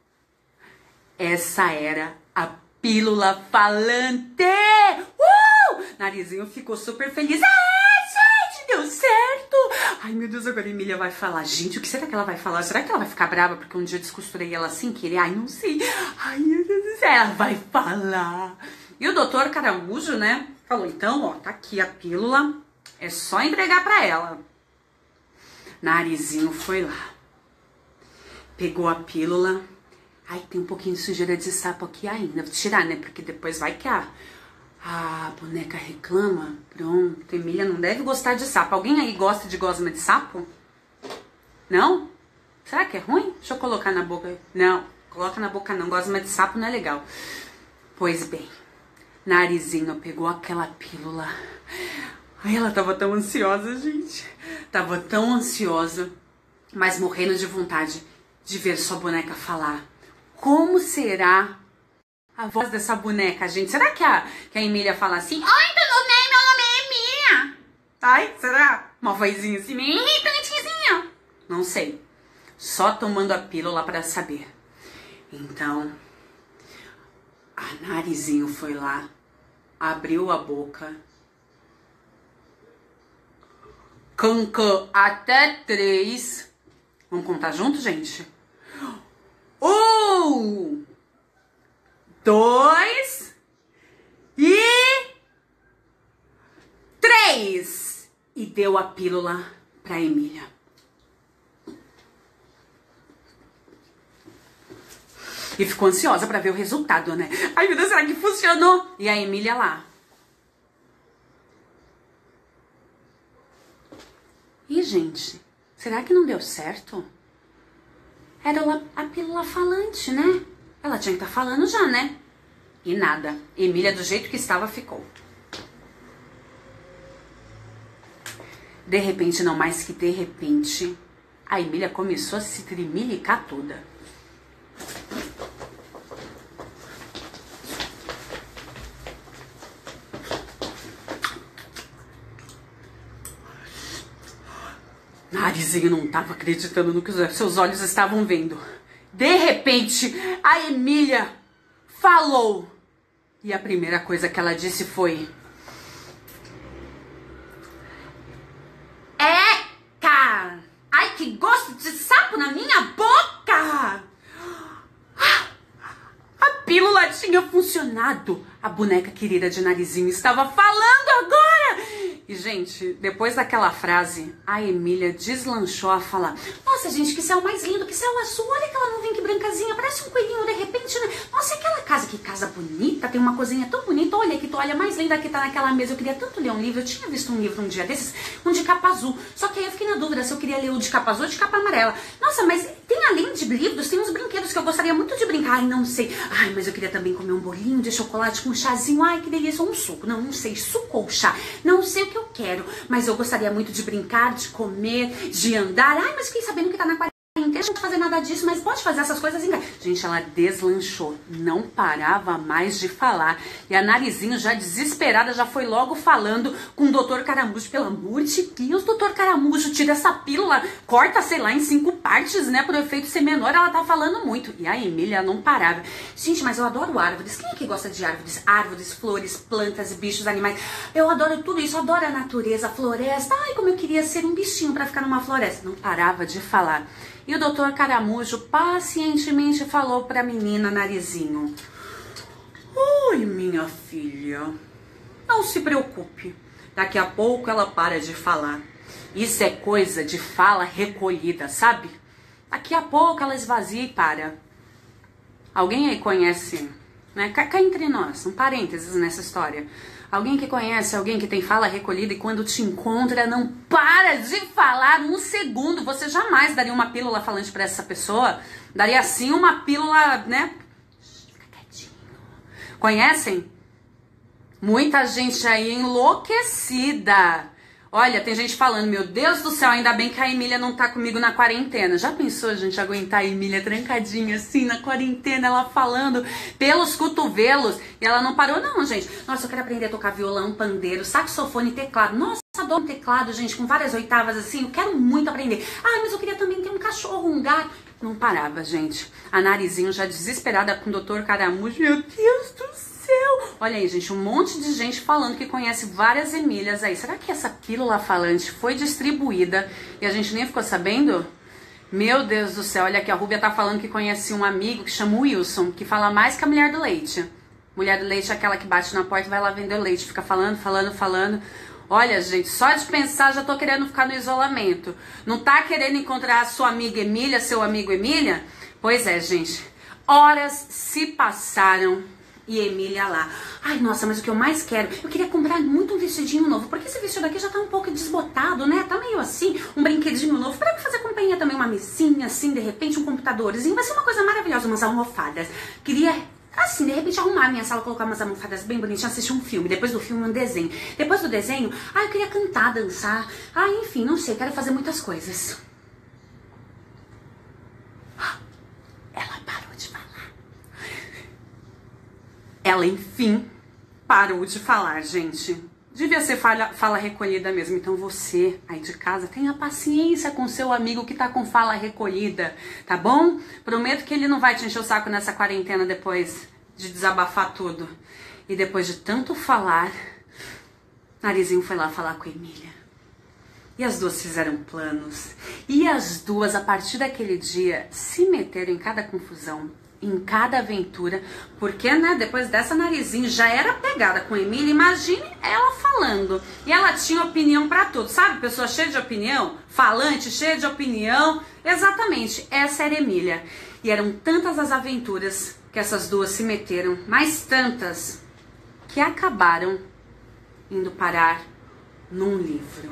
[SPEAKER 1] Essa era a pílula falante. Uh! Narizinho ficou super feliz. Ah, gente, deu certo. Ai, meu Deus, agora a Emília vai falar. Gente, o que será que ela vai falar? Será que ela vai ficar brava porque um dia eu descosturei ela sem querer? Ai, não sei. Ai, meu Deus do céu, ela vai falar. E o doutor Caramujo, né, falou, então, ó, tá aqui a pílula, é só entregar pra ela. Narizinho foi lá, pegou a pílula. Ai, tem um pouquinho de sujeira de sapo aqui ainda. Vou tirar, né, porque depois vai que a, a boneca reclama. Pronto, Emília não deve gostar de sapo. Alguém aí gosta de gosma de sapo? Não? Será que é ruim? Deixa eu colocar na boca. Não, coloca na boca não, gosma de sapo não é legal. Pois bem, Narizinho pegou aquela pílula. Ai, ela tava tão ansiosa, gente. Tava tão ansiosa, mas morrendo de vontade de ver sua boneca falar. Como será a voz dessa boneca, gente? Será que a, que a Emília fala assim? Oi, tudo bem? Meu nome é Emília. Ai, será? Uma vozinha assim, meio irritantezinha. Não sei. Só tomando a pílula pra saber. Então, a Narizinho foi lá, abriu a boca, cancã até três. Vamos contar junto, gente? Um, dois e três. E deu a pílula pra Emília. E ficou ansiosa pra ver o resultado, né? Ai, meu Deus, será que funcionou? E a Emília lá. E, gente, será que não deu certo? Era a pílula falante, né? Ela tinha que estar falando já, né? E nada. Emília, do jeito que estava, ficou. De repente, não mais que de repente, a Emília começou a se trimilicar toda. Narizinho não estava acreditando no que os seus olhos estavam vendo. De repente, a Emília falou. E a primeira coisa que ela disse foi... Eca! Ai, que gosto de sapo na minha boca! A pílula tinha funcionado. A boneca querida de Narizinho estava falando agora. E, gente, depois daquela frase, a Emília deslanchou a falar. Nossa, gente, que céu mais lindo, que céu azul. Olha aquela nuvem que brancazinha, parece um coelhinho de repente, né? Nossa, e aquela casa, que casa bonita, tem uma coisinha tão bonita. Olha que toalha mais linda que tá naquela mesa. Eu queria tanto ler um livro, eu tinha visto um livro um dia desses, um de capa azul. Só que aí eu fiquei na dúvida se eu queria ler o de capa azul ou de capa amarela. Nossa, mas tem além de livros, tem uns brinquedos que eu gostaria muito de brincar. Ai, não sei. Ai, mas eu queria também comer um bolinho de chocolate com um chazinho. Ai, que delícia, um suco. Não, não sei, suco ou chá. Não sei o que eu quero, mas eu gostaria muito de brincar, de comer, de andar. Ai, mas fiquei sabendo que tá na quarentena, não pode fazer nada disso, mas pode fazer essas coisas em casa. Gente, ela deslanchou, não parava mais de falar. E a Narizinho, já desesperada, já foi logo falando com o doutor Caramujo. Pelo amor de Deus, doutor Caramujo, tira essa pílula, corta, sei lá, em cinco partes, né, pro efeito ser menor. Ela tá falando muito. E a Emília não parava. Gente, mas eu adoro árvores. Quem é que gosta de árvores? Árvores, flores, plantas, bichos, animais. Eu adoro tudo isso, eu adoro a natureza, a floresta. Ai, como eu queria ser um bichinho pra ficar numa floresta. Não parava de falar. E o doutor Caramujo pacientemente falou para a menina Narizinho. Oi, minha filha, não se preocupe. Daqui a pouco ela para de falar. Isso é coisa de fala recolhida, sabe? Daqui a pouco ela esvazia e para. Alguém aí conhece, né? Cá, cá entre nós, um parênteses nessa história. Alguém que conhece, alguém que tem fala recolhida e quando te encontra não para de falar um segundo. Você jamais daria uma pílula falante para essa pessoa. Daria sim uma pílula, né? Fica quietinho. Conhecem? Muita gente aí enlouquecida. Olha, tem gente falando, meu Deus do céu, ainda bem que a Emília não tá comigo na quarentena. Já pensou a gente aguentar a Emília trancadinha assim na quarentena, ela falando pelos cotovelos? E ela não parou não, gente. Nossa, eu quero aprender a tocar violão, pandeiro, saxofone, teclado. Nossa, adoro um teclado, gente, com várias oitavas assim. Eu quero muito aprender. Ah, mas eu queria também ter um cachorro, um gato. Não parava, gente. A Narizinho já desesperada com o doutor Caramujo. Meu Deus do céu, Olha aí, gente, um monte de gente falando que conhece várias Emílias aí. Será que essa pílula falante foi distribuída e a gente nem ficou sabendo? Meu Deus do céu, olha aqui, a Rúbia tá falando que conhece um amigo que chama Wilson, que fala mais que a mulher do leite. Mulher do leite é aquela que bate na porta e vai lá vender o leite, fica falando, falando, falando. Olha, gente, só de pensar já tô querendo ficar no isolamento. Não tá querendo encontrar a sua amiga Emília, seu amigo Emília? Pois é, gente. Horas se passaram e Emília lá. Ai, nossa, mas o que eu mais quero... Eu queria comprar muito um vestidinho novo, porque esse vestido aqui já tá um pouco desbotado, né? Tá meio assim, um brinquedinho novo. Pra fazer companhia também, uma mesinha, assim, de repente um computadorzinho. Vai ser uma coisa maravilhosa, umas almofadas. Queria... Assim, de repente arrumar a minha sala, colocar umas almofadas bem bonitinhas, assistir um filme. Depois do filme, um desenho. Depois do desenho, ah, eu queria cantar, dançar. Ah, enfim, não sei, quero fazer muitas coisas. Ela parou de falar. Ela, enfim, parou de falar, gente. Devia ser fala, fala recolhida mesmo. Então você, aí de casa, tenha paciência com seu amigo que tá com fala recolhida, tá bom? Prometo que ele não vai te encher o saco nessa quarentena depois de desabafar tudo. E depois de tanto falar, Narizinho foi lá falar com a Emília. E as duas fizeram planos. E as duas, a partir daquele dia, se meteram em cada confusão, em cada aventura, porque, né, depois dessa Narizinho já era pegada com a Emília, imagine ela falando, e ela tinha opinião pra tudo, sabe, pessoa cheia de opinião, falante, cheia de opinião, exatamente, essa era a Emília, e eram tantas as aventuras que essas duas se meteram, mas tantas, que acabaram indo parar num livro,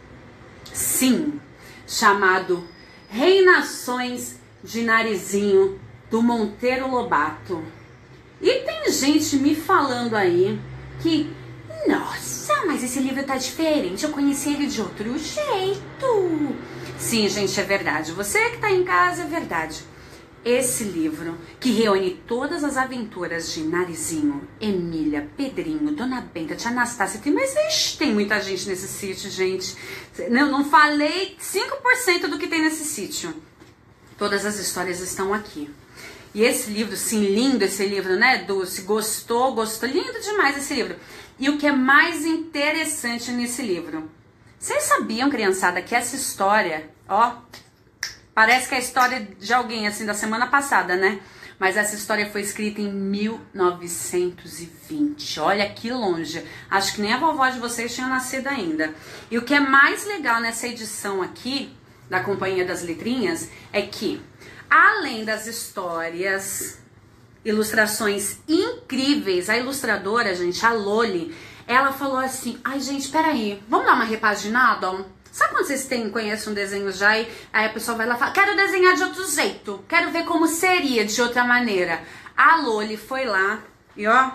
[SPEAKER 1] sim, chamado Reinações de Narizinho, do Monteiro Lobato. E tem gente me falando aí que, nossa, mas esse livro tá diferente, eu conheci ele de outro jeito. Sim, gente, é verdade. Você que tá em casa, é verdade. Esse livro, que reúne todas as aventuras de Narizinho, Emília, Pedrinho, Dona Benta, Tia Anastácia, tem, mas ixi, tem muita gente nesse sítio, gente. Não, não falei cinco por cento do que tem nesse sítio. Todas as histórias estão aqui. E esse livro, sim, lindo esse livro, né, Dulce? Gostou, gostou, lindo demais esse livro. E o que é mais interessante nesse livro? Vocês sabiam, criançada, que essa história, ó, parece que é a história de alguém, assim, da semana passada, né? Mas essa história foi escrita em mil novecentos e vinte. Olha que longe. Acho que nem a vovó de vocês tinha nascido ainda. E o que é mais legal nessa edição aqui, da Companhia das Letrinhas, é que além das histórias, ilustrações incríveis, a ilustradora, gente, a Loli, ela falou assim, ai, gente, peraí, vamos dar uma repaginada? Sabe quando vocês têm, conhecem um desenho já e aí a pessoa vai lá e fala, quero desenhar de outro jeito, quero ver como seria de outra maneira. A Loli foi lá e, ó,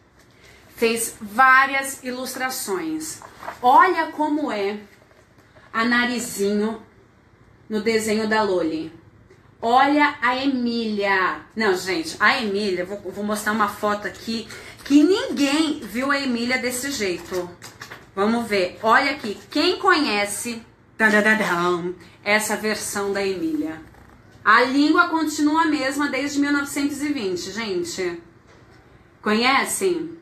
[SPEAKER 1] fez várias ilustrações. Olha como é a Narizinho no desenho da Loli. Olha a Emília. Não, gente, a Emília, vou, vou mostrar uma foto aqui que ninguém viu a Emília desse jeito. Vamos ver. Olha aqui, quem conhece essa versão da Emília? A língua continua a mesma desde mil novecentos e vinte, gente. Conhecem?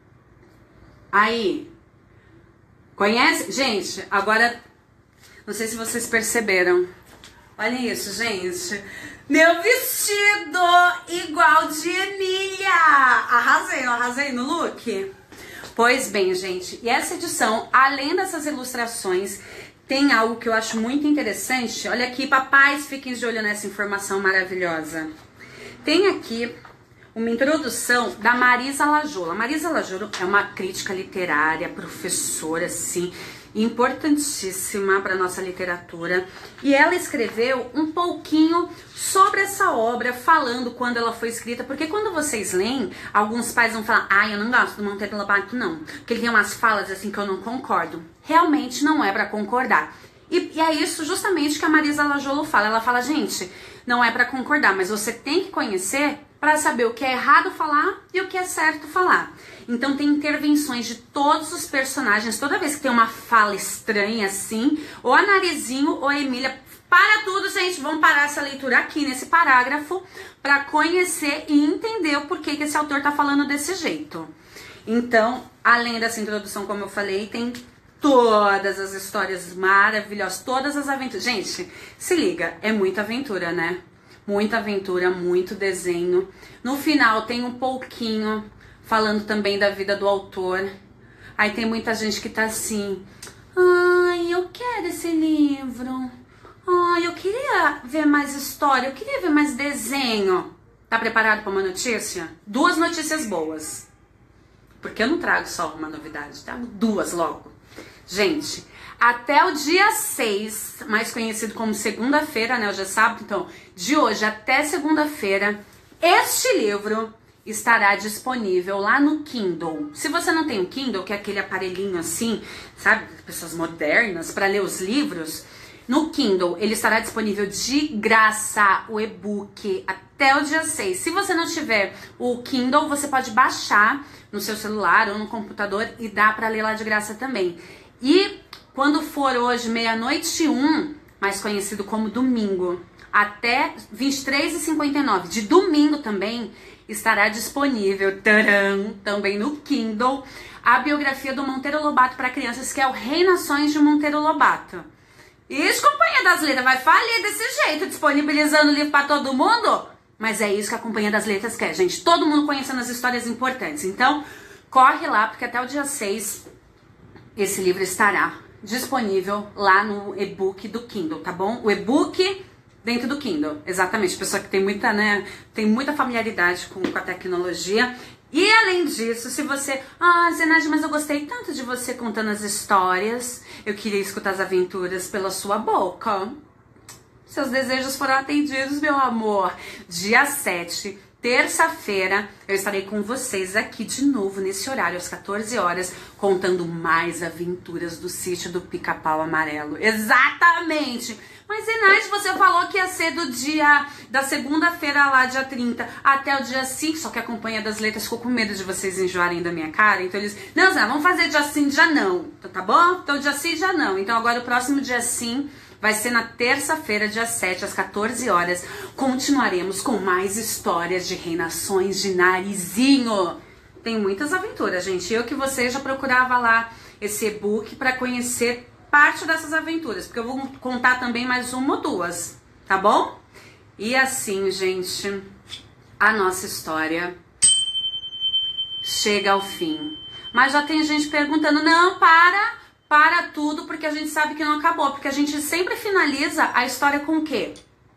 [SPEAKER 1] Aí. Conhece? Gente, agora, não sei se vocês perceberam. Olha isso, gente. Meu vestido igual de Emília. Arrasei, não arrasei no look? Pois bem, gente. E essa edição, além dessas ilustrações, tem algo que eu acho muito interessante. Olha aqui, papais, fiquem de olho nessa informação maravilhosa. Tem aqui uma introdução da Marisa Lajolo. A Marisa Lajolo é uma crítica literária, professora, assim, importantíssima para nossa literatura, e ela escreveu um pouquinho sobre essa obra, falando quando ela foi escrita, porque quando vocês leem, alguns pais vão falar, ah, eu não gosto do Monteiro Lobato não, porque ele tem umas falas assim que eu não concordo. Realmente não é para concordar, e, e é isso justamente que a Marisa Lajolo fala. Ela fala, gente, não é para concordar, mas você tem que conhecer para saber o que é errado falar e o que é certo falar. Então tem intervenções de todos os personagens. Toda vez que tem uma fala estranha assim, ou a Narizinho ou a Emília, para tudo, gente, vamos parar essa leitura aqui nesse parágrafo para conhecer e entender o porquê que esse autor tá falando desse jeito. Então, além dessa introdução, como eu falei, tem todas as histórias maravilhosas, todas as aventuras. Gente, se liga, é muita aventura, né? Muita aventura, muito desenho. No final tem um pouquinho falando também da vida do autor. Aí tem muita gente que tá assim, ai, eu quero esse livro. Ai, eu queria ver mais história, eu queria ver mais desenho. Tá preparado para uma notícia? Duas notícias boas. Porque eu não trago só uma novidade, trago duas logo. Gente, até o dia seis, mais conhecido como segunda-feira, né? Hoje é sábado, então, de hoje até segunda-feira, este livro estará disponível lá no Kindle. Se você não tem o Kindle, que é aquele aparelhinho assim, sabe? Pessoas modernas, para ler os livros, no Kindle ele estará disponível de graça, o e-book, até o dia seis. Se você não tiver o Kindle, você pode baixar no seu celular ou no computador e dá para ler lá de graça também. E quando for hoje, meia-noite e um, mais conhecido como domingo, até vinte e três e cinquenta e nove, de domingo também, estará disponível, taran, também no Kindle, a biografia do Monteiro Lobato para crianças, que é o Reinações de Monteiro Lobato. Ixi, Companhia das Letras vai falir desse jeito, disponibilizando o livro para todo mundo? Mas é isso que a Companhia das Letras quer, gente. Todo mundo conhecendo as histórias importantes. Então, corre lá, porque até o dia seis... esse livro estará disponível lá no e-book do Kindle, tá bom? O e-book dentro do Kindle, exatamente. Pessoa que tem muita, né, tem muita familiaridade com, com a tecnologia. E além disso, se você... Ah, Zenade, mas eu gostei tanto de você contando as histórias. Eu queria escutar as aventuras pela sua boca. Seus desejos foram atendidos, meu amor. Dia sete... terça-feira, eu estarei com vocês aqui de novo, nesse horário, às quatorze horas, contando mais aventuras do sítio do Pica-Pau Amarelo. Exatamente! Mas, Zenade, você falou que ia ser do dia, da segunda-feira lá, dia trinta, até o dia cinco, só que a Companhia das Letras ficou com medo de vocês enjoarem da minha cara, então eles, não, Zé, vamos fazer dia sim, dia não, então, tá bom? Então, dia sim, dia não. Então, agora o próximo dia sim... vai ser na terça-feira, dia sete, às quatorze horas. Continuaremos com mais histórias de reinações de Narizinho. Tem muitas aventuras, gente. Eu que você já procurava lá esse e-book para conhecer parte dessas aventuras, porque eu vou contar também mais uma ou duas, tá bom? E assim, gente, a nossa história chega ao fim. Mas já tem gente perguntando, não, para... para tudo, porque a gente sabe que não acabou. Porque a gente sempre finaliza a história com o quê?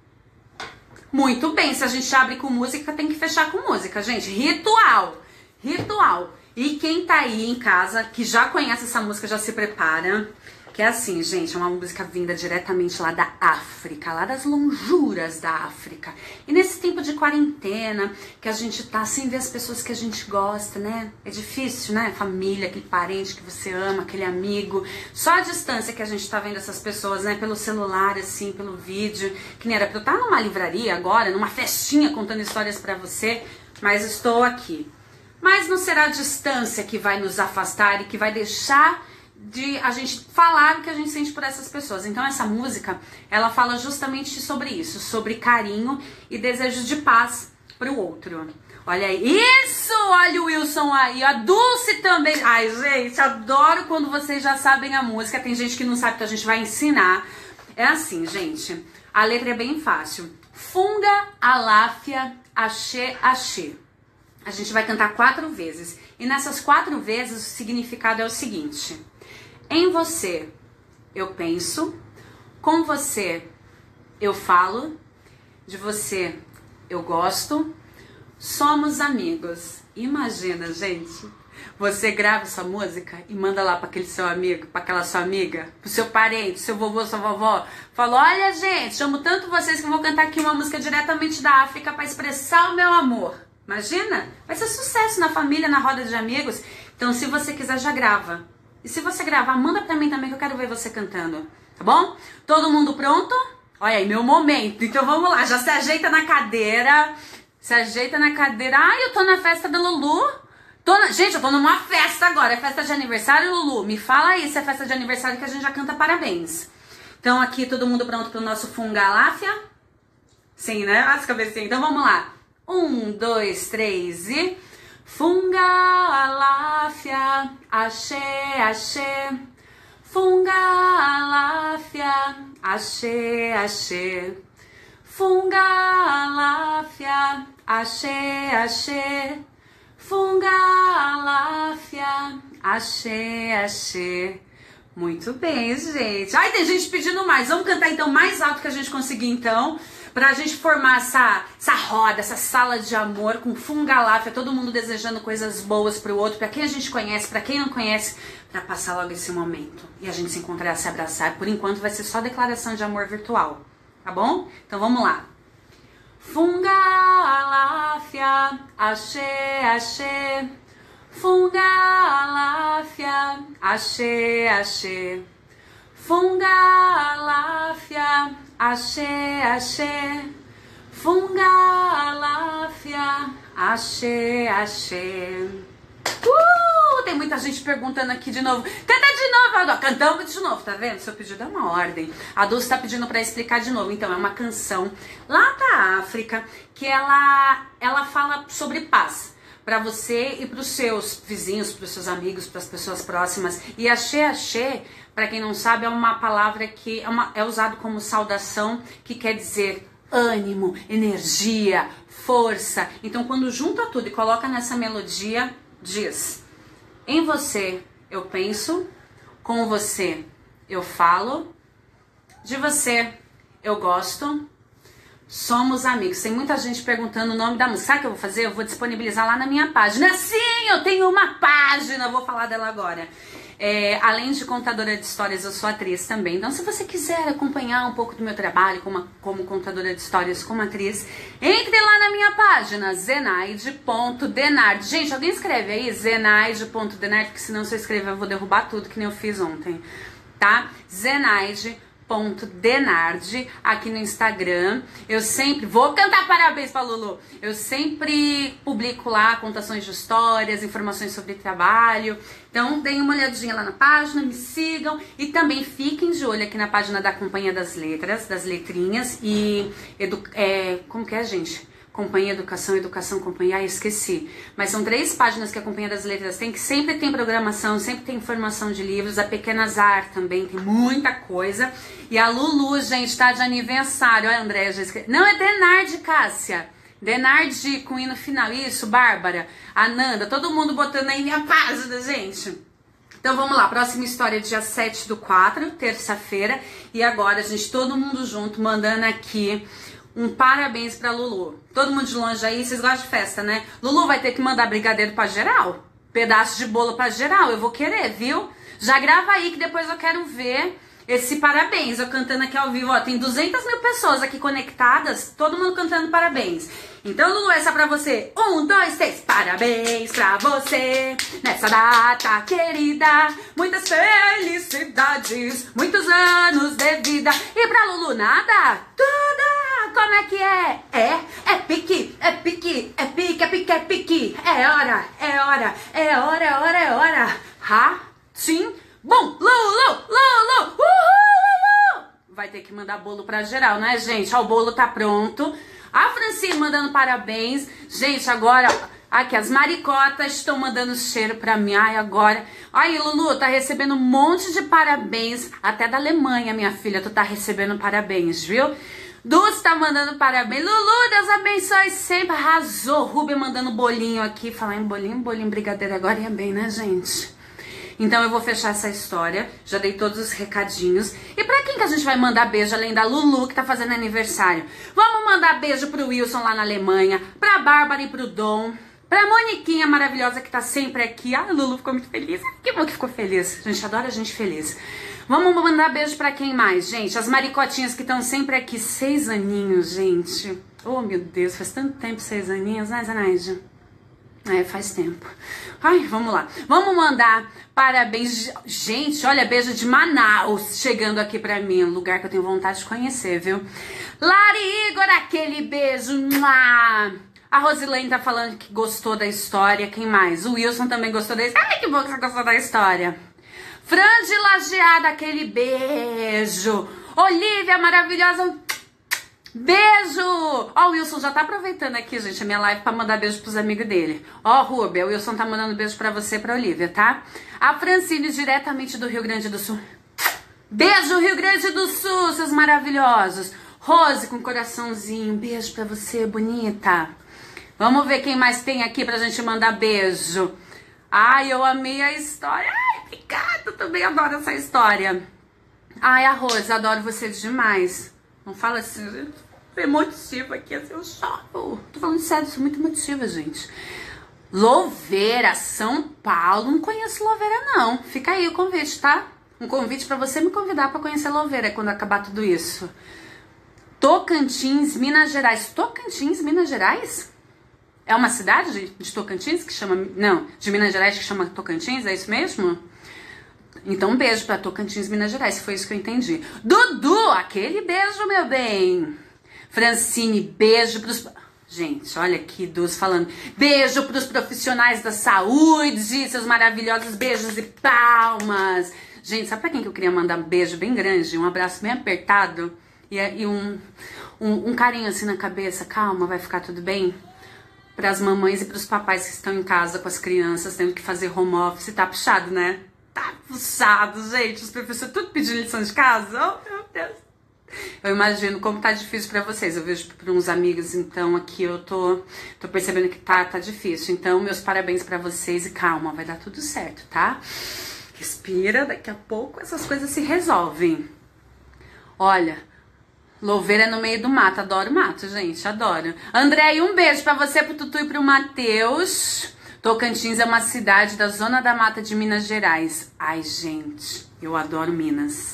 [SPEAKER 1] Muito bem, se a gente abre com música, tem que fechar com música, gente. Ritual. Ritual. E quem tá aí em casa, que já conhece essa música, já se prepara. Que é assim, gente, é uma música vinda diretamente lá da África, lá das lonjuras da África. E nesse tempo de quarentena, que a gente tá sem ver as pessoas que a gente gosta, né? É difícil, né? Família, aquele parente que você ama, aquele amigo. Só a distância que a gente tá vendo essas pessoas, né? Pelo celular, assim, pelo vídeo. Que nem era pra eu estar numa livraria agora, numa festinha contando histórias pra você, mas estou aqui. Mas não será a distância que vai nos afastar e que vai deixar de a gente falar o que a gente sente por essas pessoas. Então essa música, ela fala justamente sobre isso, sobre carinho e desejo de paz pro outro. Olha aí, isso! Olha o Wilson aí, a Dulce também. Ai, gente, adoro quando vocês já sabem a música. Tem gente que não sabe, então a gente vai ensinar. É assim, gente, a letra é bem fácil. Funga, aláfia, axé, axé. A gente vai cantar quatro vezes. E nessas quatro vezes o significado é o seguinte: em você eu penso, com você eu falo, de você eu gosto, somos amigos. Imagina, gente, você grava essa música e manda lá para aquele seu amigo, para aquela sua amiga, pro seu parente, seu vovô, sua vovó. Fala, olha, gente, amo tanto vocês que eu vou cantar aqui uma música diretamente da África para expressar o meu amor. Imagina? Vai ser sucesso na família, na roda de amigos. Então, se você quiser, já grava. E se você gravar, manda pra mim também que eu quero ver você cantando, tá bom? Todo mundo pronto? Olha aí, meu momento. Então vamos lá, já se ajeita na cadeira. Se ajeita na cadeira. Ai, eu tô na festa da Lulu. Tô na... Gente, eu tô numa festa agora. É festa de aniversário, Lulu? Me fala aí se é festa de aniversário que a gente já canta parabéns. Então aqui, todo mundo pronto pro nosso fungaláfia? Sim, né? As cabecinhas. Então vamos lá. Um, dois, três e... Fungaláfia, axé, axé. Fungaláfia, axé, axé. Fungaláfia, axé, axé. Fungaláfia, axé, axé. Muito bem, gente. Ai, tem gente pedindo mais. Vamos cantar então mais alto que a gente conseguir então, pra gente formar essa, essa roda, essa sala de amor com Fungaláfia, todo mundo desejando coisas boas pro outro, pra quem a gente conhece, pra quem não conhece, pra passar logo esse momento e a gente se encontrar, se abraçar. Por enquanto vai ser só declaração de amor virtual, tá bom? Então vamos lá. Fungaláfia, axé, axé. Fungaláfia, axé, axé. Fungaláfia, axé, axé. Fungaláfia, axé, axé. Uh, tem muita gente perguntando aqui de novo. Canta de novo, Adô. Cantamos de novo, tá vendo? Seu pedido é uma ordem. A Dulce tá pedindo pra explicar de novo. Então, é uma canção lá da África que ela, ela fala sobre paz. Pra você e pros seus vizinhos, pros seus amigos, pras pessoas próximas. E axé, axé, pra quem não sabe, é uma palavra que é, uma, é usado como saudação, que quer dizer ânimo, energia, força. Então, quando junta tudo e coloca nessa melodia, diz: em você eu penso, com você eu falo, de você eu gosto, somos amigos. Tem muita gente perguntando o nome da música. Sabe o que eu vou fazer? Eu vou disponibilizar lá na minha página. Sim, eu tenho uma página, vou falar dela agora. É, além de contadora de histórias, eu sou atriz também. Então, se você quiser acompanhar um pouco do meu trabalho como, como contadora de histórias, como atriz, entre lá na minha página, zenaide ponto denard. Gente, alguém escreve aí zenaide ponto denard, porque senão se eu escrever eu vou derrubar tudo, que nem eu fiz ontem, tá? zenaide ponto denard aqui no Instagram. Eu sempre vou cantar parabéns pra Lulu. Eu sempre publico lá contações de histórias, informações sobre trabalho. Então deem uma olhadinha lá na página, me sigam e também fiquem de olho aqui na página da Companhia das Letras, das letrinhas e edu é, como que é, gente? Companhia Educação, Educação Companhia, ah, esqueci. Mas são três páginas que a Companhia das Letras tem, que sempre tem programação, sempre tem informação de livros. A Pequena Zar também tem muita coisa. E a Lulu, gente, tá de aniversário. Olha, a Andréia já escreveu. Não, é Denard, Cássia. Denard com I no final. Isso, Bárbara, Ananda, todo mundo botando aí minha página, gente. Então vamos lá, próxima história dia sete do quatro, terça-feira. E agora, gente, todo mundo junto, mandando aqui um parabéns pra Lulu. Todo mundo de longe aí, vocês gostam de festa, né? Lulu vai ter que mandar brigadeiro pra geral. Pedaço de bolo pra geral, eu vou querer, viu? Já grava aí que depois eu quero ver esse parabéns. Eu cantando aqui ao vivo, ó, tem duzentas mil pessoas aqui conectadas, todo mundo cantando parabéns. Então, Lulu, essa é pra você. Um, dois, três. Parabéns pra você nessa data querida. Muitas felicidades, muitos anos de vida. E pra Lulu, nada? Tudo! Como é que é? É, é pique, é pique, é pique, é pique, é pique. É hora, é hora, é hora, é hora, é hora. Ha, sim, bom, Lulu, Lulu, uhul, Lulu. Vai ter que mandar bolo pra geral, né, gente? Ó, o bolo tá pronto. A Francine mandando parabéns. Gente, agora, aqui, as maricotas estão mandando cheiro pra mim. Ai, agora. Aí, Lulu, tá recebendo um monte de parabéns. Até da Alemanha, minha filha, tu tá recebendo parabéns, viu? Dulce tá mandando parabéns. Lulu, Deus abençoe sempre. Arrasou. Rubem mandando bolinho aqui. Falar em bolinho, bolinho brigadeiro agora ia bem, né, gente? Então eu vou fechar essa história. Já dei todos os recadinhos. E pra quem que a gente vai mandar beijo, além da Lulu, que tá fazendo aniversário? Vamos mandar beijo pro Wilson lá na Alemanha, pra Bárbara e pro Dom, pra Moniquinha maravilhosa que tá sempre aqui. Ah, a Lulu ficou muito feliz. Que bom que ficou feliz. A gente adora a gente feliz. Vamos mandar beijo pra quem mais, gente? As maricotinhas que estão sempre aqui. Seis aninhos, gente. Oh, meu Deus, faz tanto tempo seis aninhos, né, Zanaide? É, faz tempo. Ai, vamos lá. Vamos mandar parabéns. Gente, olha, beijo de Manaus chegando aqui pra mim. Um lugar que eu tenho vontade de conhecer, viu? Larigor, aquele beijo. A Rosilene tá falando que gostou da história. Quem mais? O Wilson também gostou da história. Ai, que bom que você gostou da história. Fran de Lajeada, aquele beijo. Olivia, maravilhosa. Beijo! Ó, o Wilson já tá aproveitando aqui, gente, a minha live pra mandar beijo pros amigos dele. Ó, Rubia, o Wilson tá mandando beijo pra você e pra Olivia, tá? A Francine, diretamente do Rio Grande do Sul. Beijo, Rio Grande do Sul, seus maravilhosos. Rose com coraçãozinho, beijo pra você, bonita. Vamos ver quem mais tem aqui pra gente mandar beijo. Ai, eu amei a história. Ai, obrigada, também adoro essa história. Ai, a Rose, adoro você demais. Não fala assim, gente. Tô emotiva aqui, assim, eu choro. Tô falando sério, sou muito emotiva, gente. Louveira, São Paulo. Não conheço Louveira, não. Fica aí o convite, tá? Um convite pra você me convidar pra conhecer Louveira quando acabar tudo isso. Tocantins, Minas Gerais. Tocantins, Minas Gerais? É uma cidade de, de Tocantins que chama... Não, de Minas Gerais que chama Tocantins, é isso mesmo? Então um beijo pra Tocantins, Minas Gerais, se foi isso que eu entendi. Dudu, aquele beijo, meu bem. Francine, beijo pros... Gente, olha aqui, Duz falando. Beijo pros profissionais da saúde, seus maravilhosos beijos e palmas. Gente, sabe pra quem que eu queria mandar um beijo bem grande? Um abraço bem apertado e, e um, um, um carinho assim na cabeça. Calma, vai ficar tudo bem? Para as mamães e para os papais que estão em casa com as crianças, tendo que fazer home office. Tá puxado, né? Tá puxado, gente. Os professores tudo pedindo lição de casa. Oh, meu Deus. Eu imagino como tá difícil para vocês. Eu vejo para uns amigos, então, aqui eu tô, tô percebendo que tá, tá difícil. Então, meus parabéns para vocês e calma, vai dar tudo certo, tá? Respira, daqui a pouco essas coisas se resolvem. Olha... Louveira no meio do mato, adoro mato, gente, adoro. André, um beijo pra você, pro Tutu e pro Matheus. Tocantins é uma cidade da Zona da Mata de Minas Gerais. Ai, gente, eu adoro Minas.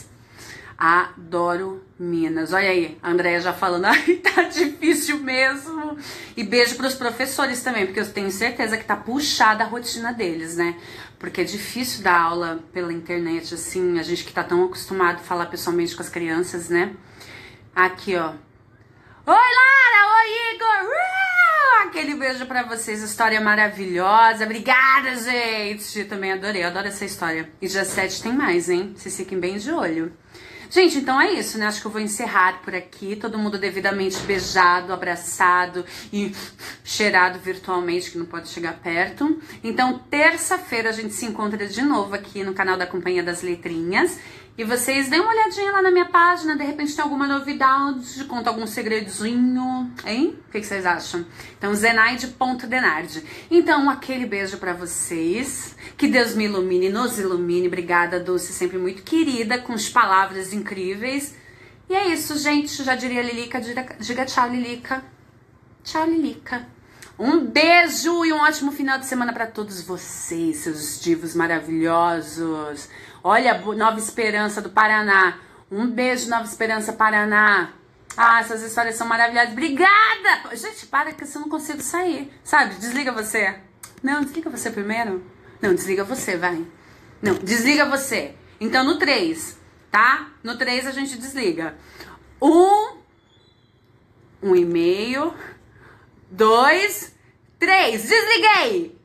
[SPEAKER 1] Adoro Minas. Olha aí, a Andréia já falando, ai, tá difícil mesmo. E beijo pros professores também, porque eu tenho certeza que tá puxada a rotina deles, né? Porque é difícil dar aula pela internet, assim, a gente que tá tão acostumado a falar pessoalmente com as crianças, né? Aqui, ó. Oi, Lara! Oi, Igor! Uh! Aquele beijo pra vocês. História maravilhosa. Obrigada, gente. Também adorei. Adoro essa história. E dia sete tem mais, hein? Vocês fiquem bem de olho. Gente, então é isso, né? Acho que eu vou encerrar por aqui. Todo mundo devidamente beijado, abraçado e cheirado virtualmente, que não pode chegar perto. Então, terça-feira a gente se encontra de novo aqui no canal da Companhia das Letrinhas. E vocês deem uma olhadinha lá na minha página, de repente tem alguma novidade, conta algum segredinho, hein? O que, que vocês acham? Então, zenaide ponto denardi. Então, aquele beijo pra vocês. Que Deus me ilumine, nos ilumine. Obrigada, Dulce, sempre muito querida, com as palavras incríveis. E é isso, gente. Já diria Lilica, diga, diga tchau, Lilica. Tchau, Lilica. Um beijo e um ótimo final de semana pra todos vocês, seus divos maravilhosos. Olha, Nova Esperança do Paraná. Um beijo, Nova Esperança, Paraná. Ah, essas histórias são maravilhosas. Obrigada! Gente, para que eu não consigo sair. Sabe, desliga você. Não, desliga você primeiro. Não, desliga você, vai. Não, desliga você. Então, no três, tá? No três a gente desliga. Um. Um e meio. Dois. Três. Desliguei!